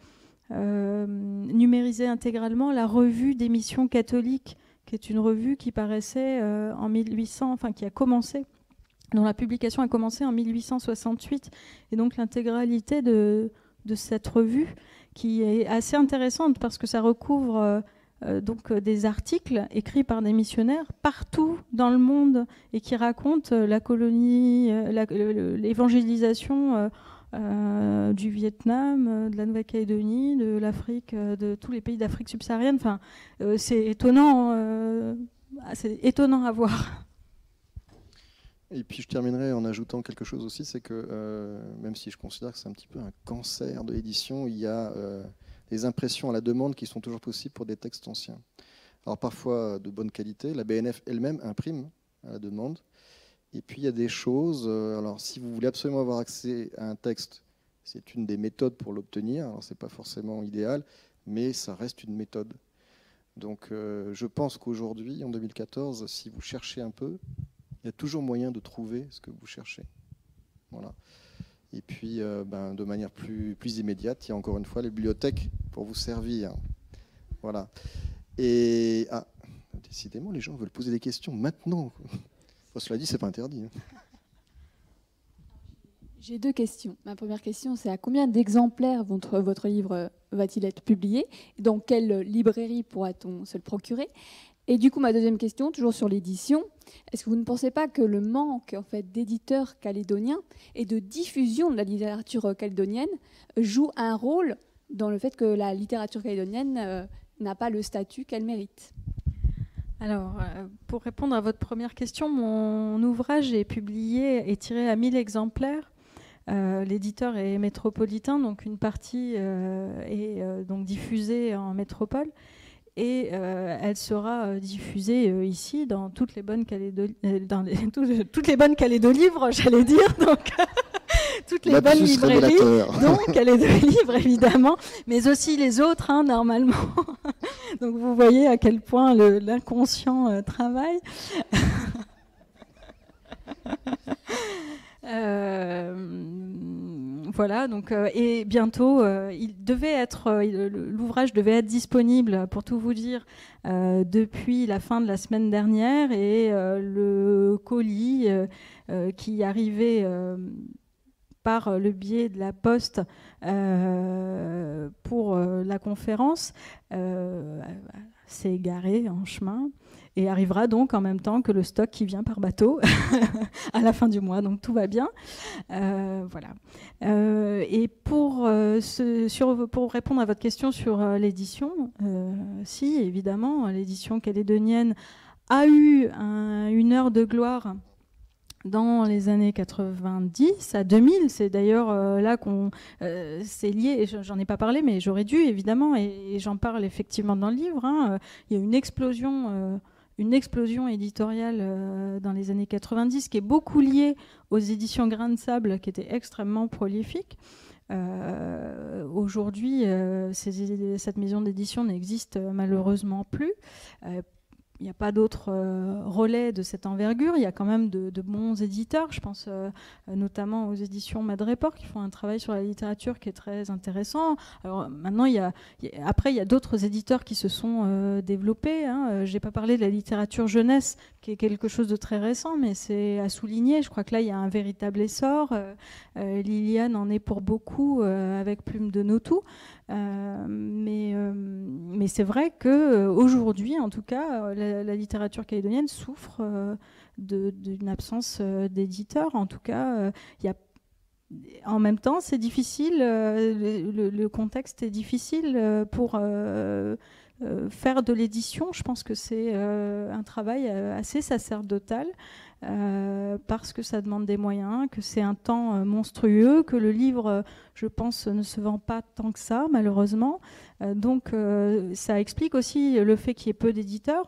numérisé intégralement la revue des missions catholiques, qui est une revue qui paraissait en 1800, enfin qui a commencé, dont la publication a commencé en 1868. Et donc l'intégralité de cette revue, qui est assez intéressante parce que ça recouvre donc des articles écrits par des missionnaires partout dans le monde et qui racontent la colonie, l'évangélisation du Vietnam, de la Nouvelle-Calédonie, de l'Afrique, de tous les pays d'Afrique subsaharienne. Enfin, c'est étonnant à voir. Et puis je terminerai en ajoutant quelque chose aussi, c'est que même si je considère que c'est un petit peu un cancer de l'édition, il y a des impressions à la demande qui sont toujours possibles pour des textes anciens. Alors parfois de bonne qualité, la BNF elle-même imprime à la demande. Et puis il y a des choses, alors si vous voulez absolument avoir accès à un texte, c'est une des méthodes pour l'obtenir, alors c'est pas forcément idéal, mais ça reste une méthode. Donc je pense qu'aujourd'hui, en 2014, si vous cherchez un peu, il y a toujours moyen de trouver ce que vous cherchez. Voilà. Et puis, de manière plus immédiate, il y a encore une fois les bibliothèques pour vous servir. Voilà. Et décidément, les gens veulent poser des questions maintenant. Bon, cela dit, c'est pas interdit. J'ai deux questions. Ma première question, c'est à combien d'exemplaires votre livre va-t-il être publié? Dans quelle librairie pourra-t-on se le procurer? Et du coup, ma deuxième question, toujours sur l'édition, est-ce que vous ne pensez pas que le manque en fait, d'éditeurs calédoniens et de diffusion de la littérature calédonienne joue un rôle dans le fait que la littérature calédonienne n'a pas le statut qu'elle mérite? Alors, pour répondre à votre première question, mon ouvrage est publié et tiré à 1000 exemplaires. L'éditeur est métropolitain, donc une partie est donc diffusée en métropole. Et elle sera diffusée ici dans toutes les bonnes toutes les bonnes Calédo-livres, j'allais dire, donc toutes les bonnes librairies, donc Calédo-livres évidemment, mais aussi les autres, hein, normalement. Donc vous voyez à quel point l'inconscient travaille. Voilà, donc, et bientôt, l'ouvrage devait être disponible, pour tout vous dire, depuis la fin de la semaine dernière, et le colis qui arrivait par le biais de la poste pour la conférence s'est égaré en chemin et arrivera donc en même temps que le stock qui vient par bateau à la fin du mois, donc tout va bien. Voilà. Et pour répondre à votre question sur l'édition, si, évidemment, l'édition calédonienne a eu une heure de gloire dans les années 90 à 2000. C'est d'ailleurs là qu'on c'est lié, j'en ai pas parlé, mais j'aurais dû, évidemment, et j'en parle effectivement dans le livre. Hein. Il y a une explosion éditoriale dans les années 90 qui est beaucoup liée aux éditions Grain de Sable, qui étaient extrêmement prolifiques. Aujourd'hui, cette maison d'édition n'existe malheureusement plus. Il n'y a pas d'autres relais de cette envergure. Il y a quand même de bons éditeurs. Je pense notamment aux éditions Madreport qui font un travail sur la littérature qui est très intéressant. Alors maintenant, après, il y a d'autres éditeurs qui se sont développés. Hein. Je n'ai pas parlé de la littérature jeunesse, qui est quelque chose de très récent, mais c'est à souligner. Je crois que là, il y a un véritable essor. Liliane en est pour beaucoup avec Plume de Notou. Mais c'est vrai qu'aujourd'hui, en tout cas, la littérature calédonienne souffre d'une absence d'éditeurs. En tout cas, en même temps, c'est difficile, le contexte est difficile pour faire de l'édition. Je pense que c'est un travail assez sacerdotal. Parce que ça demande des moyens, que c'est un temps monstrueux, que le livre, je pense, ne se vend pas tant que ça, malheureusement. Donc ça explique aussi le fait qu'il y ait peu d'éditeurs.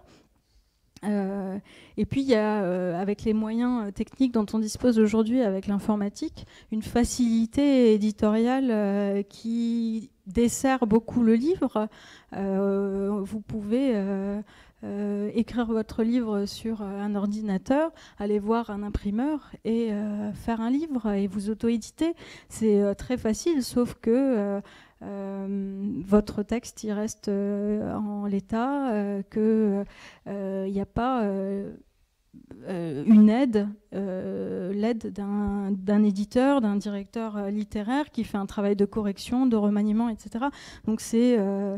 Et puis il y a, avec les moyens techniques dont on dispose aujourd'hui avec l'informatique, une facilité éditoriale qui dessert beaucoup le livre. Vous pouvez écrire votre livre sur un ordinateur, aller voir un imprimeur et faire un livre et vous auto-éditer. C'est très facile, sauf que votre texte il reste en l'état, qu'il n'y a pas une aide, l'aide d'un éditeur, d'un directeur littéraire qui fait un travail de correction, de remaniement, etc. Donc c'est,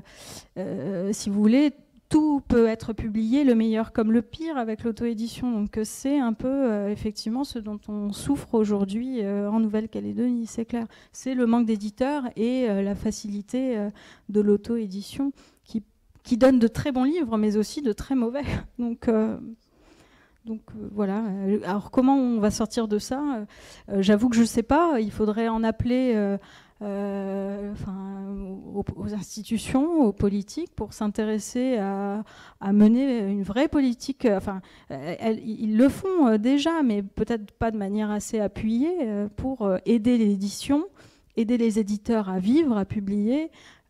si vous voulez, tout peut être publié, le meilleur comme le pire, avec l'auto-édition. Donc c'est un peu effectivement ce dont on souffre aujourd'hui en Nouvelle-Calédonie, c'est clair. C'est le manque d'éditeurs et la facilité de l'auto-édition qui donne de très bons livres, mais aussi de très mauvais. Donc voilà. Alors comment on va sortir de ça ? J'avoue que je ne sais pas. Il faudrait en appeler aux institutions, aux politiques, pour s'intéresser à mener une vraie politique. Ils le font déjà, mais peut-être pas de manière assez appuyée, pour aider l'édition, aider les éditeurs à vivre, à publier.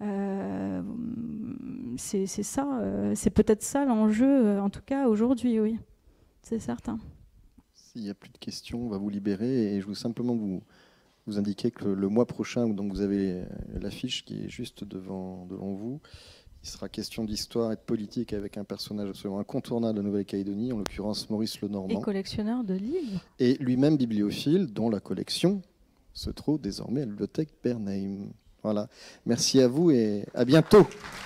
C'est ça, c'est peut-être ça l'enjeu, en tout cas aujourd'hui, oui. C'est certain. S'il n'y a plus de questions, on va vous libérer et je veux simplement vous indiquer que le mois prochain, donc vous avez l'affiche qui est juste devant vous, il sera question d'histoire et de politique avec un personnage absolument incontournable de Nouvelle-Calédonie, en l'occurrence Maurice Lenormand. Et collectionneur de livres. Et lui-même bibliophile, dont la collection se trouve désormais à la bibliothèque Bernheim. Voilà. Merci à vous et à bientôt.